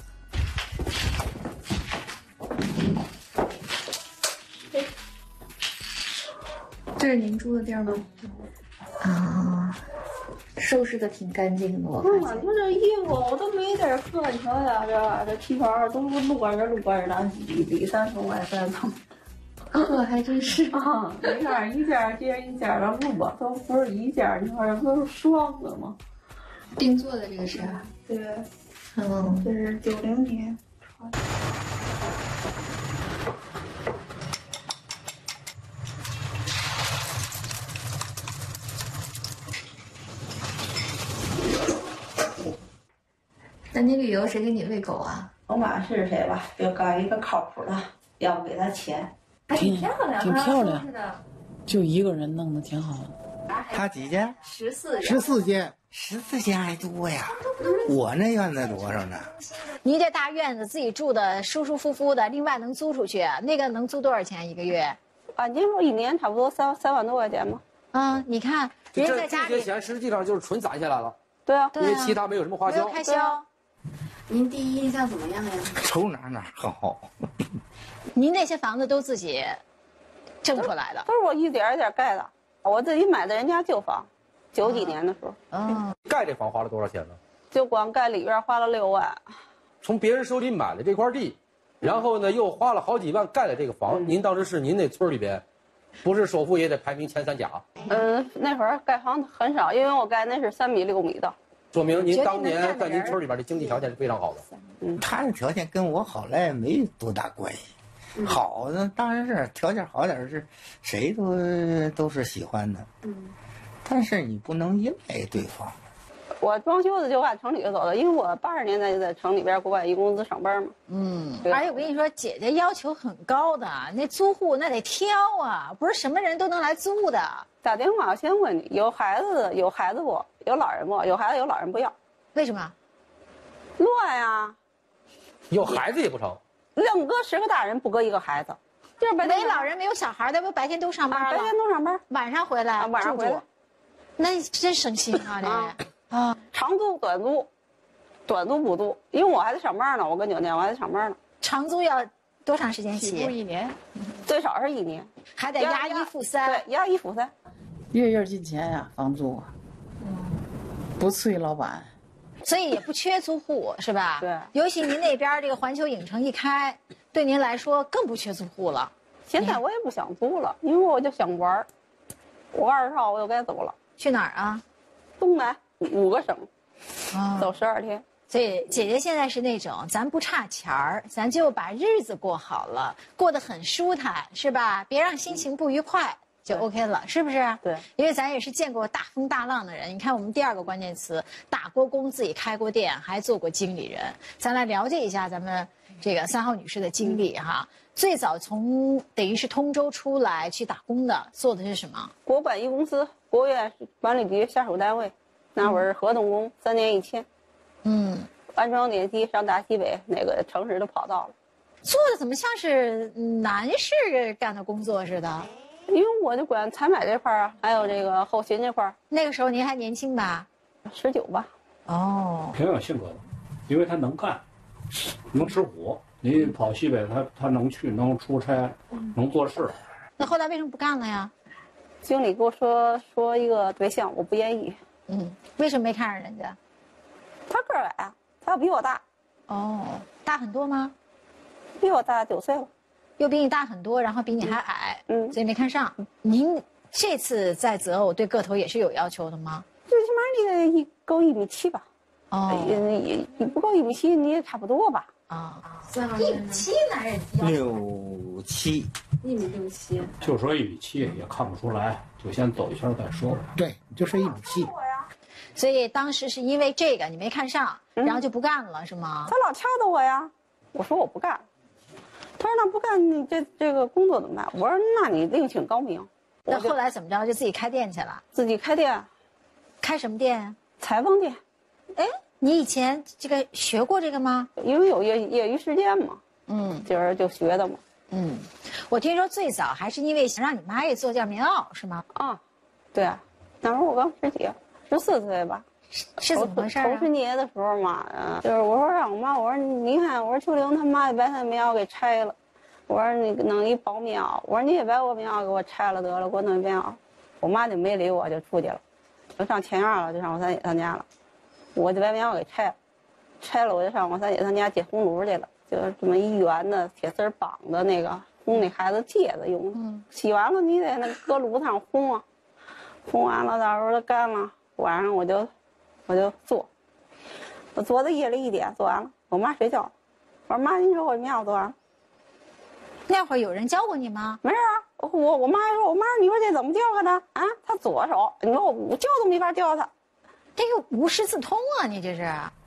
这是您住的地儿吗？啊，收拾的挺干净的，我发现。 我这衣服我都没地儿搁，你瞧瞧这旗袍都摞着的，里三层外三层。 呵，还真是啊！你看一件接着一件的摞，都不是一件，你看这不是双的吗？ 定做的这个是？ 对，这是90年。 那你旅游谁给你喂狗啊？ 甭管是谁吧，就搞一个靠谱的，要不给他钱。 挺漂亮， 挺漂亮，就一个人弄得挺好的。 他几间 ？14间 ，14间还多呀。我那院子多少呢？ 您这大院子自己住的舒舒服服的，另外能租出去，那个能租多少钱一个月？ 按您说一年差不多3万多块钱吧。 嗯，你看人家在家里， 这些钱实际上就是纯攒下来了。 对啊， 因为其他没有什么花销， 没有开销。 您第一印象怎么样呀？ 瞅哪好。 您那些房子都自己挣出来的？ 都是我一点一点盖的，我自己买的人家旧房，90几年的时候。 盖这房花了多少钱呢？ 就光盖里边花了6万。 从别人手里买了这块地，然后呢又花了好几万盖了这个房。您当时是您那村里边，不是首富也得排名前3甲。 那会儿盖房很少，因为我盖那是3米6米的。 说明您当年在您村里边的经济条件是非常好的。 他的条件跟我好赖没多大关系。好的当然是条件好点是，谁都是喜欢的。但是你不能依赖对方。 我装修的就按城里走的，因为我80年代就在城里边国外一公司上班嘛。 而且我跟你说，姐姐要求很高的，那租户那得挑啊，不是什么人都能来租的。 打电话我先问你，有孩子不？有老人不？有孩子有老人不要？ 为什么？ 乱呀！ 有孩子也不成。 愣搁10个大人，不搁1个孩子。 就是没老人没有小孩的，不白天都上班了？ 白天都上班， 晚上回来， 晚上回来。 那真省心啊，这啊， 长租短租，短租不租，因为我还得上班呢，我跟酒店我还得上班呢。 长租要多长时间起？ 1年，最少是1年， 还得押1付3。 对，押1付3， 月月进钱呀，房租，不啐老板。 所以也不缺租户，是吧？ 对。 尤其您那边这个环球影城一开，对您来说更不缺租户了。 现在我也不想租了，因为我就想玩。我20号我就该走了。 去哪儿啊？ 东南5个省，走12天。 所以姐姐现在是那种，咱不差钱儿，咱就把日子过好了，过得很舒坦，是吧？别让心情不愉快。就 OK 了，是不是？ 对， 因为咱也是见过大风大浪的人。你看，我们第2个关键词，打过工，自己开过店，还做过经理人。咱来了解一下咱们这个3号女士的经历哈。最早从等于是通州出来去打工的，做的是什么？ 国管一公司，国务院管理局下属单位，那会儿合同工，3年1签。安装电梯上大西北哪个城市都跑到了。 做的怎么像是男士干的工作似的？ 因为我就管采买这块啊，还有这个后勤这块。 那个时候您还年轻吧 ？19吧。 哦， 挺有性格的，因为他能干，能吃苦。你跑西北，他能去，能出差，能做事。 那后来为什么不干了呀？ 经理给我说一个对象，我不愿意。 为什么没看上人家？ 他个儿矮，他比我大。 哦，大很多吗？ 比我大9岁了。 又比你大很多，然后比你还矮，所以没看上。您这次在择偶对个头也是有要求的吗？ 最起码你得够1米7吧。你不够1米7，你也差不多吧。 1米7男人 6、7，1 米6、7， 就说1米7也看不出来，就先走一圈再说吧。 对，就说1米7。 所以当时是因为这个你没看上，然后就不干了，是吗？ 他老掐着我呀，我说我不干。他说那不干你这个工作怎么办？我说那你另请高明。 那后来怎么着？就自己开店去了？ 自己开店， 开什么店？ 裁缝店。 哎，你以前这个学过这个吗？ 因为有业余时间嘛，就是就学的嘛。 我听说最早还是因为想让你妈给做件棉袄，是吗？ 啊，对啊，那时候我刚14岁吧。 是怎么回事啊？ 头10年的时候嘛，就是我说让我妈，我说你看，我说秋玲他妈也把她棉袄给拆了，我说你弄一薄棉袄，我说你也把我棉袄给我拆了得了，给我弄一棉袄。我妈就没理我，就出去了，就上前院了，就上我三姐他家了。我就把棉袄给拆了我就上我三姐他家接红炉去了，就是这么一圆的铁丝绑的那个烘那孩子戒指用的。洗完了你得那搁炉子上烘啊，烘完了到时候它干了，晚上我就做，我做到夜里1点做完了，我妈睡觉了。我说妈，您说我棉袄做完了。 那会儿有人教过你吗？ 没事啊，我妈还说，我妈你说这怎么教他的啊？他左手，你说我教都没法教他， 这个无师自通啊，你这是。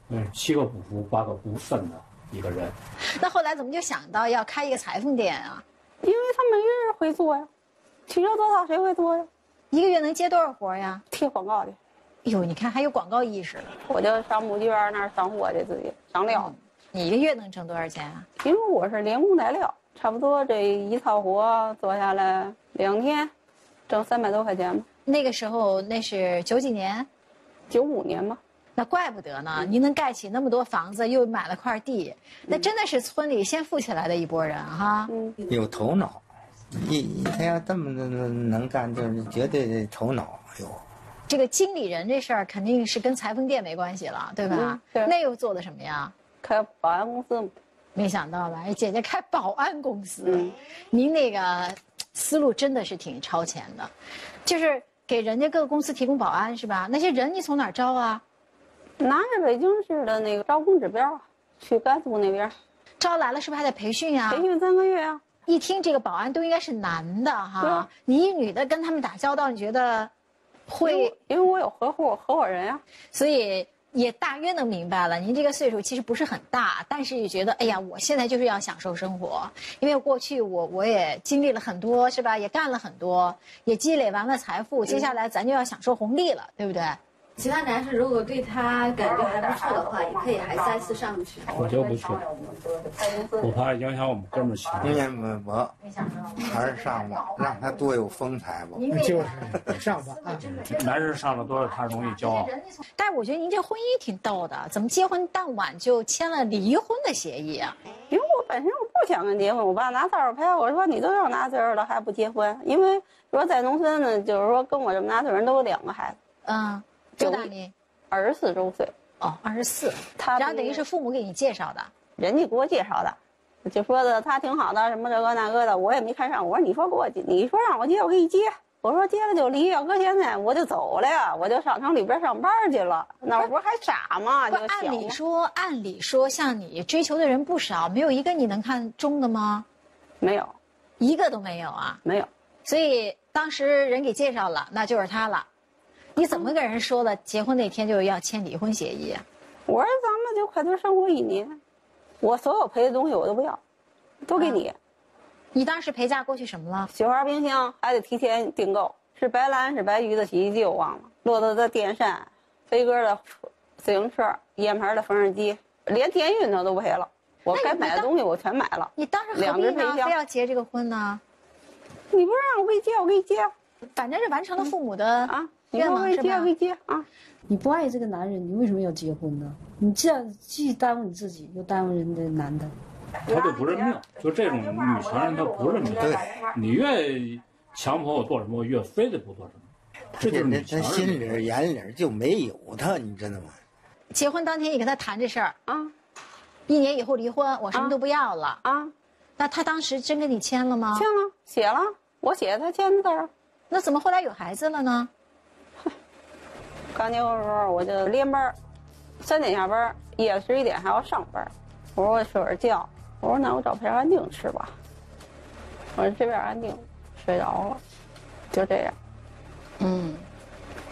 7个不服8个不分的一个人。 那后来怎么就想到要开一个裁缝店啊？ 因为他没人会做呀，汽车多大谁会做呀？ 一个月能接多少活呀？ 贴广告的。 哟，你看还有广告意识。 我就上木具园那儿上货去，自己上料。 你一个月能挣多少钱啊？ 因为我是连工带料，差不多这一套活做下来2天，挣300多块钱吧。 那个时候那是90几年 ，95年吧。 那怪不得呢，您能盖起那么多房子，又买了块地，那真的是村里先富起来的一拨人哈。 有头脑，他要这么能干，就是绝对的头脑有。 这个经理人这事儿肯定是跟裁缝店没关系了，对吧？ 对。 那又做的什么呀？ 开保安公司。 没想到吧，姐姐开保安公司，您那个思路真的是挺超前的，就是给人家各个公司提供保安是吧？那些人你从哪儿招啊？ 拿着北京市的那个招工指标，去甘肃那边。 招来了是不是还得培训啊？ 培训3个月啊。 一听这个保安都应该是男的哈，你一女的跟他们打交道，你觉得会？ 因为我有合伙人啊， 所以也大约能明白了。您这个岁数其实不是很大，但是也觉得哎呀，我现在就是要享受生活，因为过去我也经历了很多，是吧？也干了很多，也积累完了财富，接下来咱就要享受红利了，对不对？ 其他男士如果对他感觉还不错的话，也可以还再次上去。 我就不去，我怕影响我们哥们儿情。 我还是上吧，让他多有风采吧。 就是上吧啊， 男人上了多少他容易骄傲。 但是我觉得您这婚姻挺逗的，怎么结婚当晚就签了离婚的协议啊？ 因为我本身我不想跟结婚，我爸拿照片，我说你都要拿岁数了还不结婚，因为说在农村呢，就是说跟我这么大岁数人都有2个孩子。 多大你 ？24周岁。 哦，24。然后等于是父母给你介绍的， 人家给我介绍的，就说的他挺好的，什么这个那个的，我也没看上。我说你说你说让我结，我给你结。我说结了就离，要搁现在我就走了呀，我就上城里边上班去了。那我不是还傻吗？就按理说，像你追求的人不少，没有一个你能看中的吗？ 没有， 一个都没有啊。 没有。 所以当时人给介绍了，那就是他了。你怎么跟人说的？结婚那天就要签离婚协议啊？ 我说咱们就快点生活1年，我所有赔的东西我都不要，都给你。 你当时陪嫁过去什么了？ 雪花冰箱还得提前订购，是白兰是白鱼的洗衣机我忘了，骆驼的电扇，飞鸽的自行车，燕牌的缝纫机，连电熨斗都赔了。我该买的东西我全买了。 你当时何必呢？非要结这个婚呢？ 你不让我给你结，我给你结。 反正是完成了父母的愿望是吧？ 我给你结啊！ 你不爱这个男人，你为什么要结婚呢？你这样既耽误你自己，又耽误人家男的。 他就不认命，就这种女强人，她不认命。对，你越强迫我做什么，我越非得不做什么。这就是女强人。 心里眼里就没有他，你知道吗？ 结婚当天你跟他谈这事儿啊，1年以后离婚，我什么都不要了啊。那他当时真跟你签了吗？ 签了，写了，我写他签的字儿。 那怎么后来有孩子了呢？ 刚结婚的时候我就连班，3点下班，夜里11点还要上班。我说我睡会儿觉，我说那我找片安定吃吧。我说这边安定，睡着了，就这样。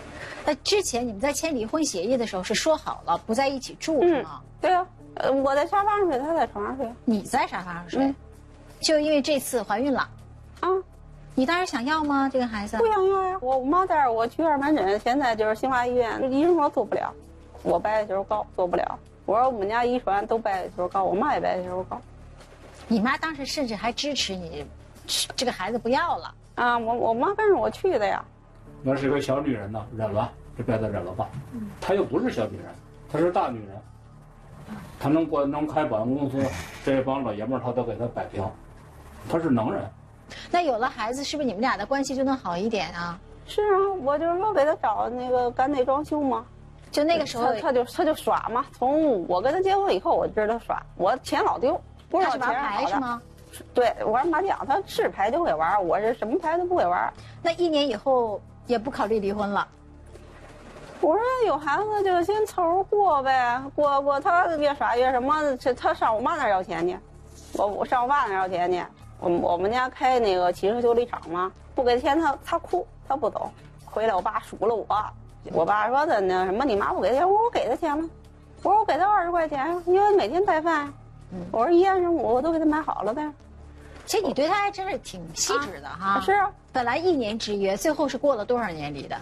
之前你们在签离婚协议的时候是说好了不在一起住是吗？ 对啊，我在沙发上睡，他在床上睡。 你在沙发上睡，就因为这次怀孕了。 啊， 你当时想要吗？这个孩子？ 不想要呀，我妈带着我去2门诊，现在就是新华医院，医生说做不了，我白血球高，做不了。我说我们家遗传都白血球高，我妈也白血球高。 你妈当时甚至还支持你，这个孩子不要了啊！我妈跟着我去的呀。 那是个小女人呢，忍了，这辈子忍了吧。她又不是小女人，她是大女人，她能开保险公司，这帮老爷们儿她都给她摆平，她是能人。 那有了孩子，是不是你们俩的关系就能好一点啊？ 是啊，我就说给他找那个干内装修嘛。 就那个时候， 他就耍嘛。从我跟他结婚以后，我就知道他耍。我钱老丢，不知道他是玩牌是吗？ 对，玩麻将，他是牌就会玩，我是什么牌都不会玩。 那1年以后也不考虑离婚了？ 我说有孩子就先凑合过呗，过他越耍越什么，他上我妈那儿要钱去，我上我爸那儿要钱去。我们家开那个汽车修理厂嘛，不给钱他哭，他不走。回来我爸数了我爸说的那什么，你妈不给钱，我给他钱了，我说我给他20块钱，因为每天带饭。我说衣食我都给他买好了的。 其实你对他还真是挺细致的哈。 是啊， 本来1年之约，最后是过了多少年离的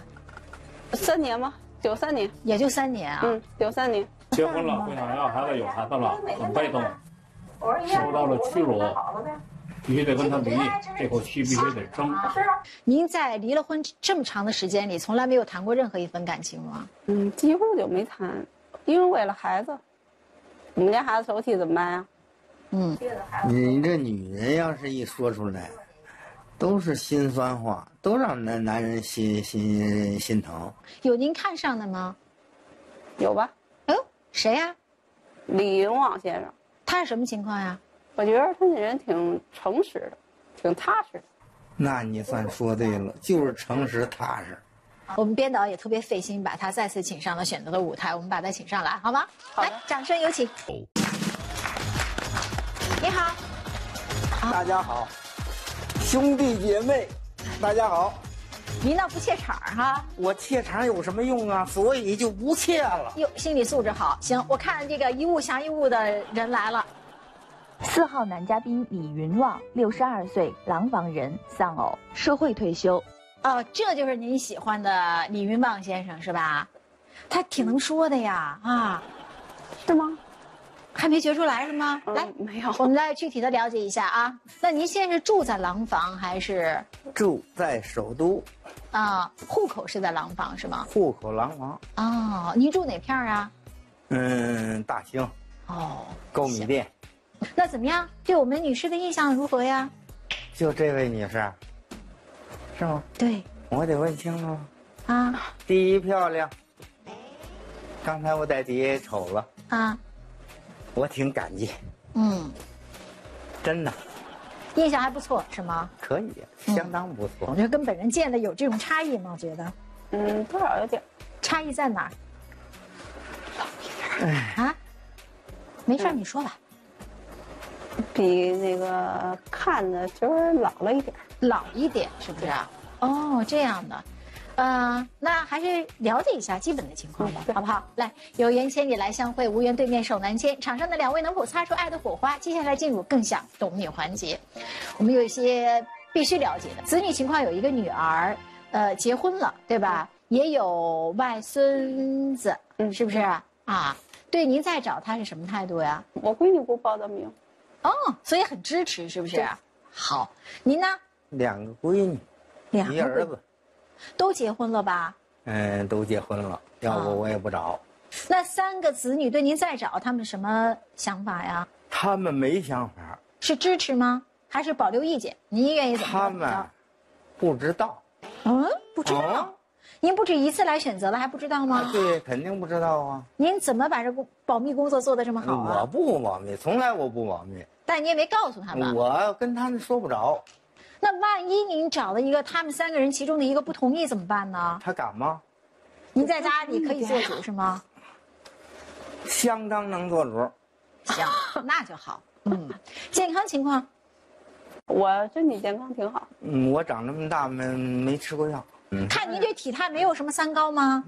？3年吧，93年， 也就3年啊。 93年。 结婚了，不想要孩子，有孩子了，很被动，受到了屈辱，必须得跟他离，这口气必须得争。 是啊。 您在离了婚这么长的时间里，从来没有谈过任何一份感情吗？ 几乎就没谈，因为为了孩子，我们家孩子受气怎么办呀？ 你这女人要是一说出来，都是心酸话，都让男人心疼。 有您看上的吗？ 有吧？ 哦，谁呀？ 李云旺先生。 他是什么情况呀？ 我觉得他这人挺诚实的，挺踏实的。 那你算说对了，就是诚实踏实。 我们编导也特别费心，把他再次请上了选择的舞台，我们把他请上来，好吗？ 好的， 来，掌声有请。你好， 大家好，兄弟姐妹，大家好。 您倒不怯场哈？ 我怯场有什么用啊？所以就不怯了。 哟，心理素质好。行，我看这个一物降一物的人来了。 4号男嘉宾李云旺，62岁，廊坊人，丧偶，社会退休。 哦，这就是您喜欢的李云旺先生是吧？他挺能说的呀，啊， 是吗？ 还没觉出来是吗？来， 没有。 我们来具体的了解一下啊。那您现在是住在廊坊还是？ 住在首都。 啊，户口是在廊坊是吗？ 户口廊坊。 哦，您住哪片啊？ 大兴。 哦， 高米店。 那怎么样？对我们女士的印象如何呀？ 就这位女士，是吗？ 对。 我得问清楚。 啊。 第一漂亮。刚才我在底下也瞅了。 啊。 我挺感激。真的。 印象还不错是吗？ 可以，相当不错。 我觉得跟本人见的有这种差异吗？觉得？ 多少有点。 差异在哪儿？啊？没事，你说吧。 比那个看的就是老了一点。 老一点是不是啊？哦，这样的。那还是了解一下基本的情况吧，好不好？来，有缘千里来相会，无缘对面手难牵。场上的2位能否擦出爱的火花？接下来进入更想懂你环节，我们有一些必须了解的子女情况，有一个女儿，结婚了，对吧？也有外孙子，是不是啊？对您再找他是什么态度呀？ 我闺女给我报的名。 哦，所以很支持，是不是？好，您呢 ？2个闺女，1个儿子。 都结婚了吧？ 都结婚了，要不我也不找。 那3个子女对您再找，他们什么想法呀？ 他们没想法。 是支持吗？还是保留意见？您愿意怎么着？ 他们不知道。 不知道。您不止1次来选择了，还不知道吗？ 对，肯定不知道啊。 您怎么把这保密工作做得这么好啊？ 我不保密，从来我不保密。 但你也没告诉他们。 我跟他们说不着。 那万一您找了一个他们3个人其中的一个不同意怎么办呢？ 他敢吗？ 您在家里可以做主是吗？ 相当能做主。 行，那就好。健康情况？ 我身体健康挺好。 我长这么大没吃过药。 看您这体态，没有什么三高吗？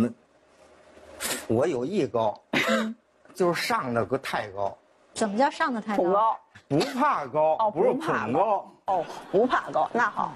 我有一高，就是上的个太高。 怎么叫上的太高？ 高，不怕高， 哦， 不是怕恐高。 哦，不怕高，那好。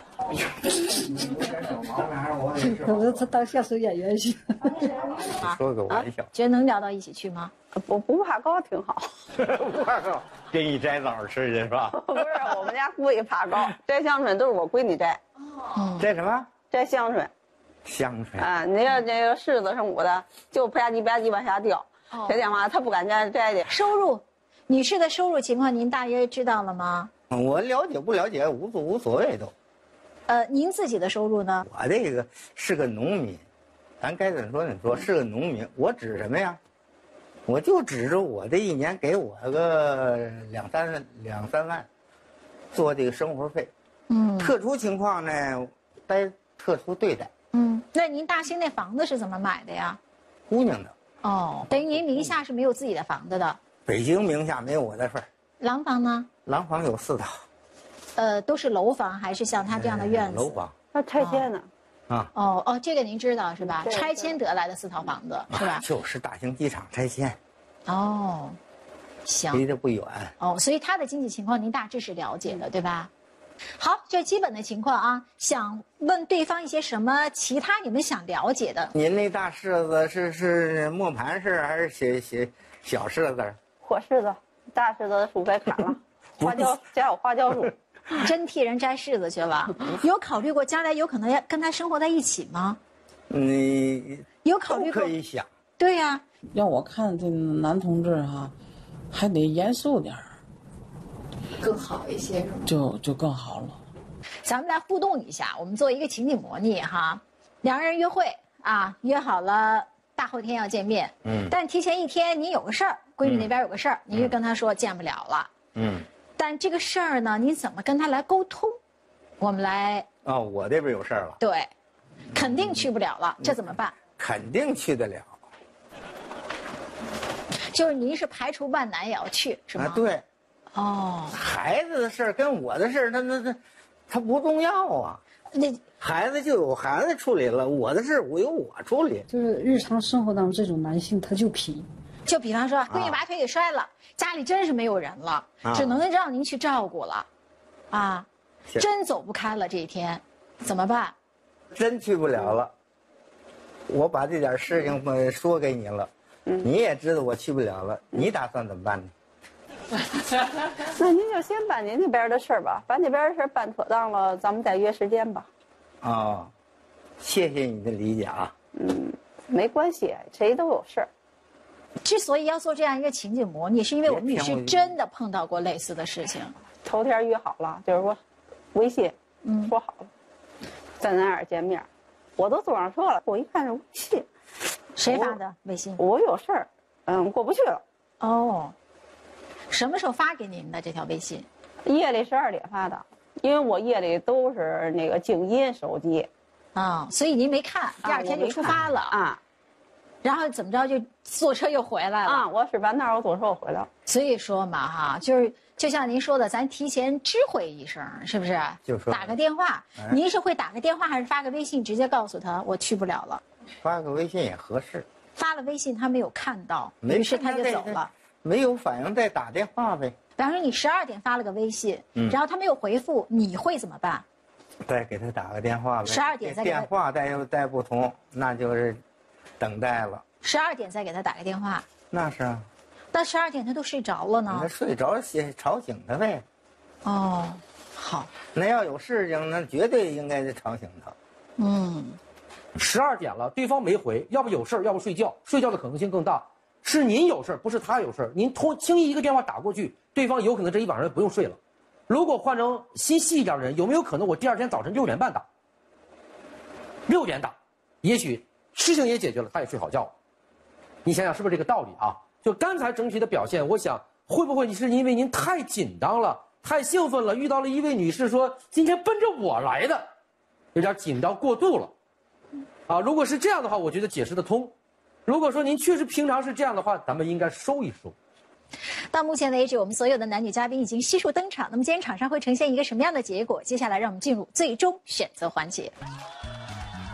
他当相声演员去。 说个玩笑。 觉得能聊到一起去吗？ 不怕高挺好。 不怕高，给你摘枣吃去是吧？ 不是，我们家闺女怕高，摘香椿都是我闺女摘。 摘什么？ 摘香椿。 香椿啊，你要这个柿子什么的，就吧唧吧唧往下掉。这电话他不敢摘去。 收入，女士的收入情况您大约知道了吗？ 我了解不了解无所谓都。 您自己的收入呢？ 我这个是个农民，咱该怎么说怎么说，是个农民。我指什么呀？我就指着我这一年给我个两三万，做这个生活费。特殊情况呢，该特殊对待。 那您大兴那房子是怎么买的呀？ 姑娘的。 哦，等于您名下是没有自己的房子的。 北京名下没有我的份儿。 廊坊呢？ 廊坊有4套。 都是楼房还是像他这样的院子？ 楼房。 他拆迁呢？ 哦，这个您知道是吧？拆迁得来的4套房子是吧？ 就是大兴机场拆迁。 哦，行。 离得不远。 哦，所以他的经济情况您大致是了解的，对吧？好，这基本的情况啊，想问对方一些什么其他你们想了解的？ 您那大柿子是磨盘柿还是小柿子？ 火柿子，大柿子树该砍了，花椒家有花椒树。 真替人摘柿子去了？有考虑过将来有可能要跟他生活在一起吗？有考虑过？ 可以想。 对呀。 要我看这男同志哈，还得严肃点儿， 更好一些是吗？ 就更好了。 咱们来互动一下，我们做一个情景模拟哈。2人约会啊，约好了大后天要见面。但提前1天您有个事儿，闺女那边有个事儿，您就跟他说见不了了。但这个事儿呢，你怎么跟他来沟通？我们来。 我这边有事儿了。 对，肯定去不了了，这怎么办？ 肯定去得了。 就是您是排除万难也要去，是吗？ 对。 孩子的事儿跟我的事儿，他不重要啊。 那孩子就有孩子处理了，我的事我由我处理。 就是日常生活当中，这种男性他就皮。 就比方说，闺女把腿给摔了，家里真是没有人了，只能让您去照顾了，真走不开了这一天，怎么办？ 真去不了了，我把这点事情说给你了，你也知道我去不了了，你打算怎么办呢？ 那您就先办您那边的事儿吧，把那边的事儿办妥当了，咱们再约时间吧。 谢谢你的理解啊。 没关系，谁都有事儿。 之所以要做这样一个情景模拟，是因为我们女士真的碰到过类似的事情。 头天约好了，就是说微信说好了，在哪儿见面，我都坐上车了，我一看是微信， 谁发的微信？ 我有事儿，过不去了。 什么时候发给您的这条微信？ 夜里12点发的，因为我夜里都是那个静音手机， 所以您没看，第2天就出发了然后怎么着就坐车又回来了我是完那儿我坐车回来了。 所以说嘛哈，就像您说的，咱提前知会一声，是不是？ 就说打个电话，您是会打个电话还是发个微信直接告诉他我去不了了？ 发个微信也合适。 发了微信他没有看到，于是他就走了。 没有反应再打电话呗。 比方说你12点发了个微信，然后他没有回复，你会怎么办？ 再给他打个电话呗。 12点再给他电话再不通，那就是等待了。 12点再给他打个电话。 那是啊。 那12点他都睡着了呢。 他睡着吵醒他呗。 好。 那要有事情，那绝对应该是吵醒他。 12点了，对方没回，要不有事儿，要不睡觉，睡觉的可能性更大。是您有事儿，不是他有事儿。您轻易一个电话打过去，对方有可能这一晚上不用睡了。如果换成心细一点的人，有没有可能我第2天早晨6点半打？6点打，也许事情也解决了，他也睡好觉了。你想想是不是这个道理啊？就刚才整体的表现，我想会不会是因为您太紧张了，太兴奋了，遇到了一位女士说今天奔着我来的，有点紧张过度了。如果是这样的话，我觉得解释得通。如果说您确实平常是这样的话，咱们应该收一收。 到目前为止，我们所有的男女嘉宾已经悉数登场。那么今天场上会呈现一个什么样的结果？接下来让我们进入最终选择环节。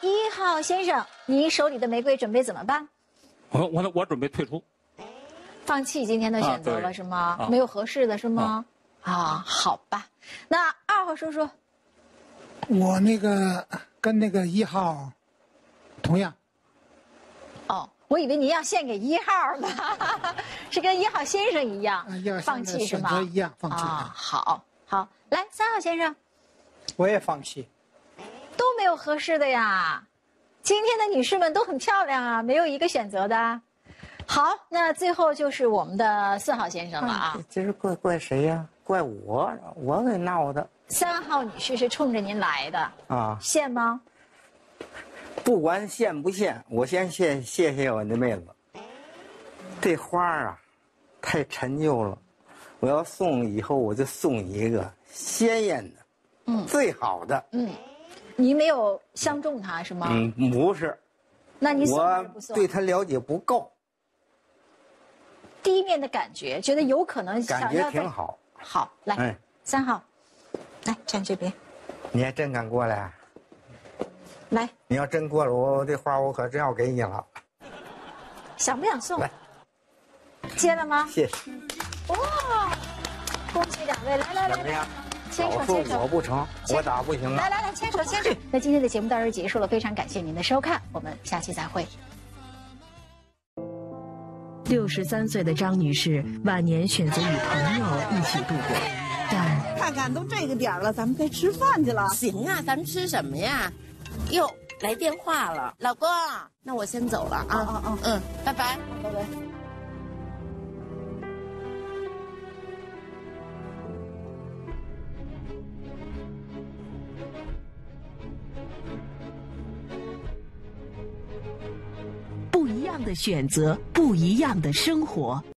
1号先生，你手里的玫瑰准备怎么办？ 我准备退出， 放弃今天的选择了是吗？没有合适的是吗？好吧。那2号叔叔， 我那个跟那个1号同样。 哦，我以为您要献给1号呢，是跟1号先生一样，放弃是吗？ 选择一样，放弃。 好，来3号先生， 我也放弃， 都没有合适的呀。今天的女士们都很漂亮啊，没有一个选择的。好，那最后就是我们的4号先生了啊。 这是怪谁呀？怪我给闹的。 3号女士是冲着您来的啊，献吗？ 不管献不献，我先谢谢我的妹子。这花啊，太陈旧了，我要送以后我就送一个鲜艳的，最好的。 你没有相中它是吗？ 不是。 那你送还是不送？ 我对他了解不够。 第一面的感觉，觉得有可能想要。 感觉挺好。 好，来，3号，来站这边。 你还真敢过来？ 来， 你要真过来，我这花我可真要给你了。 想不想送？来，接了吗？ 谢谢。 哇，恭喜2位！来， 怎么样？ 牵手。 我不成，我打不行啊。 来，牵手。那今天的节目到这儿结束了，非常感谢您的收看，我们下期再会。 63岁的张女士晚年选择与朋友一起度过，但看看都这个点了，咱们该吃饭去了。 行啊，咱们吃什么呀？哟，来电话了，老公，那我先走了啊。拜拜。拜拜。 不一样的选择，不一样的生活。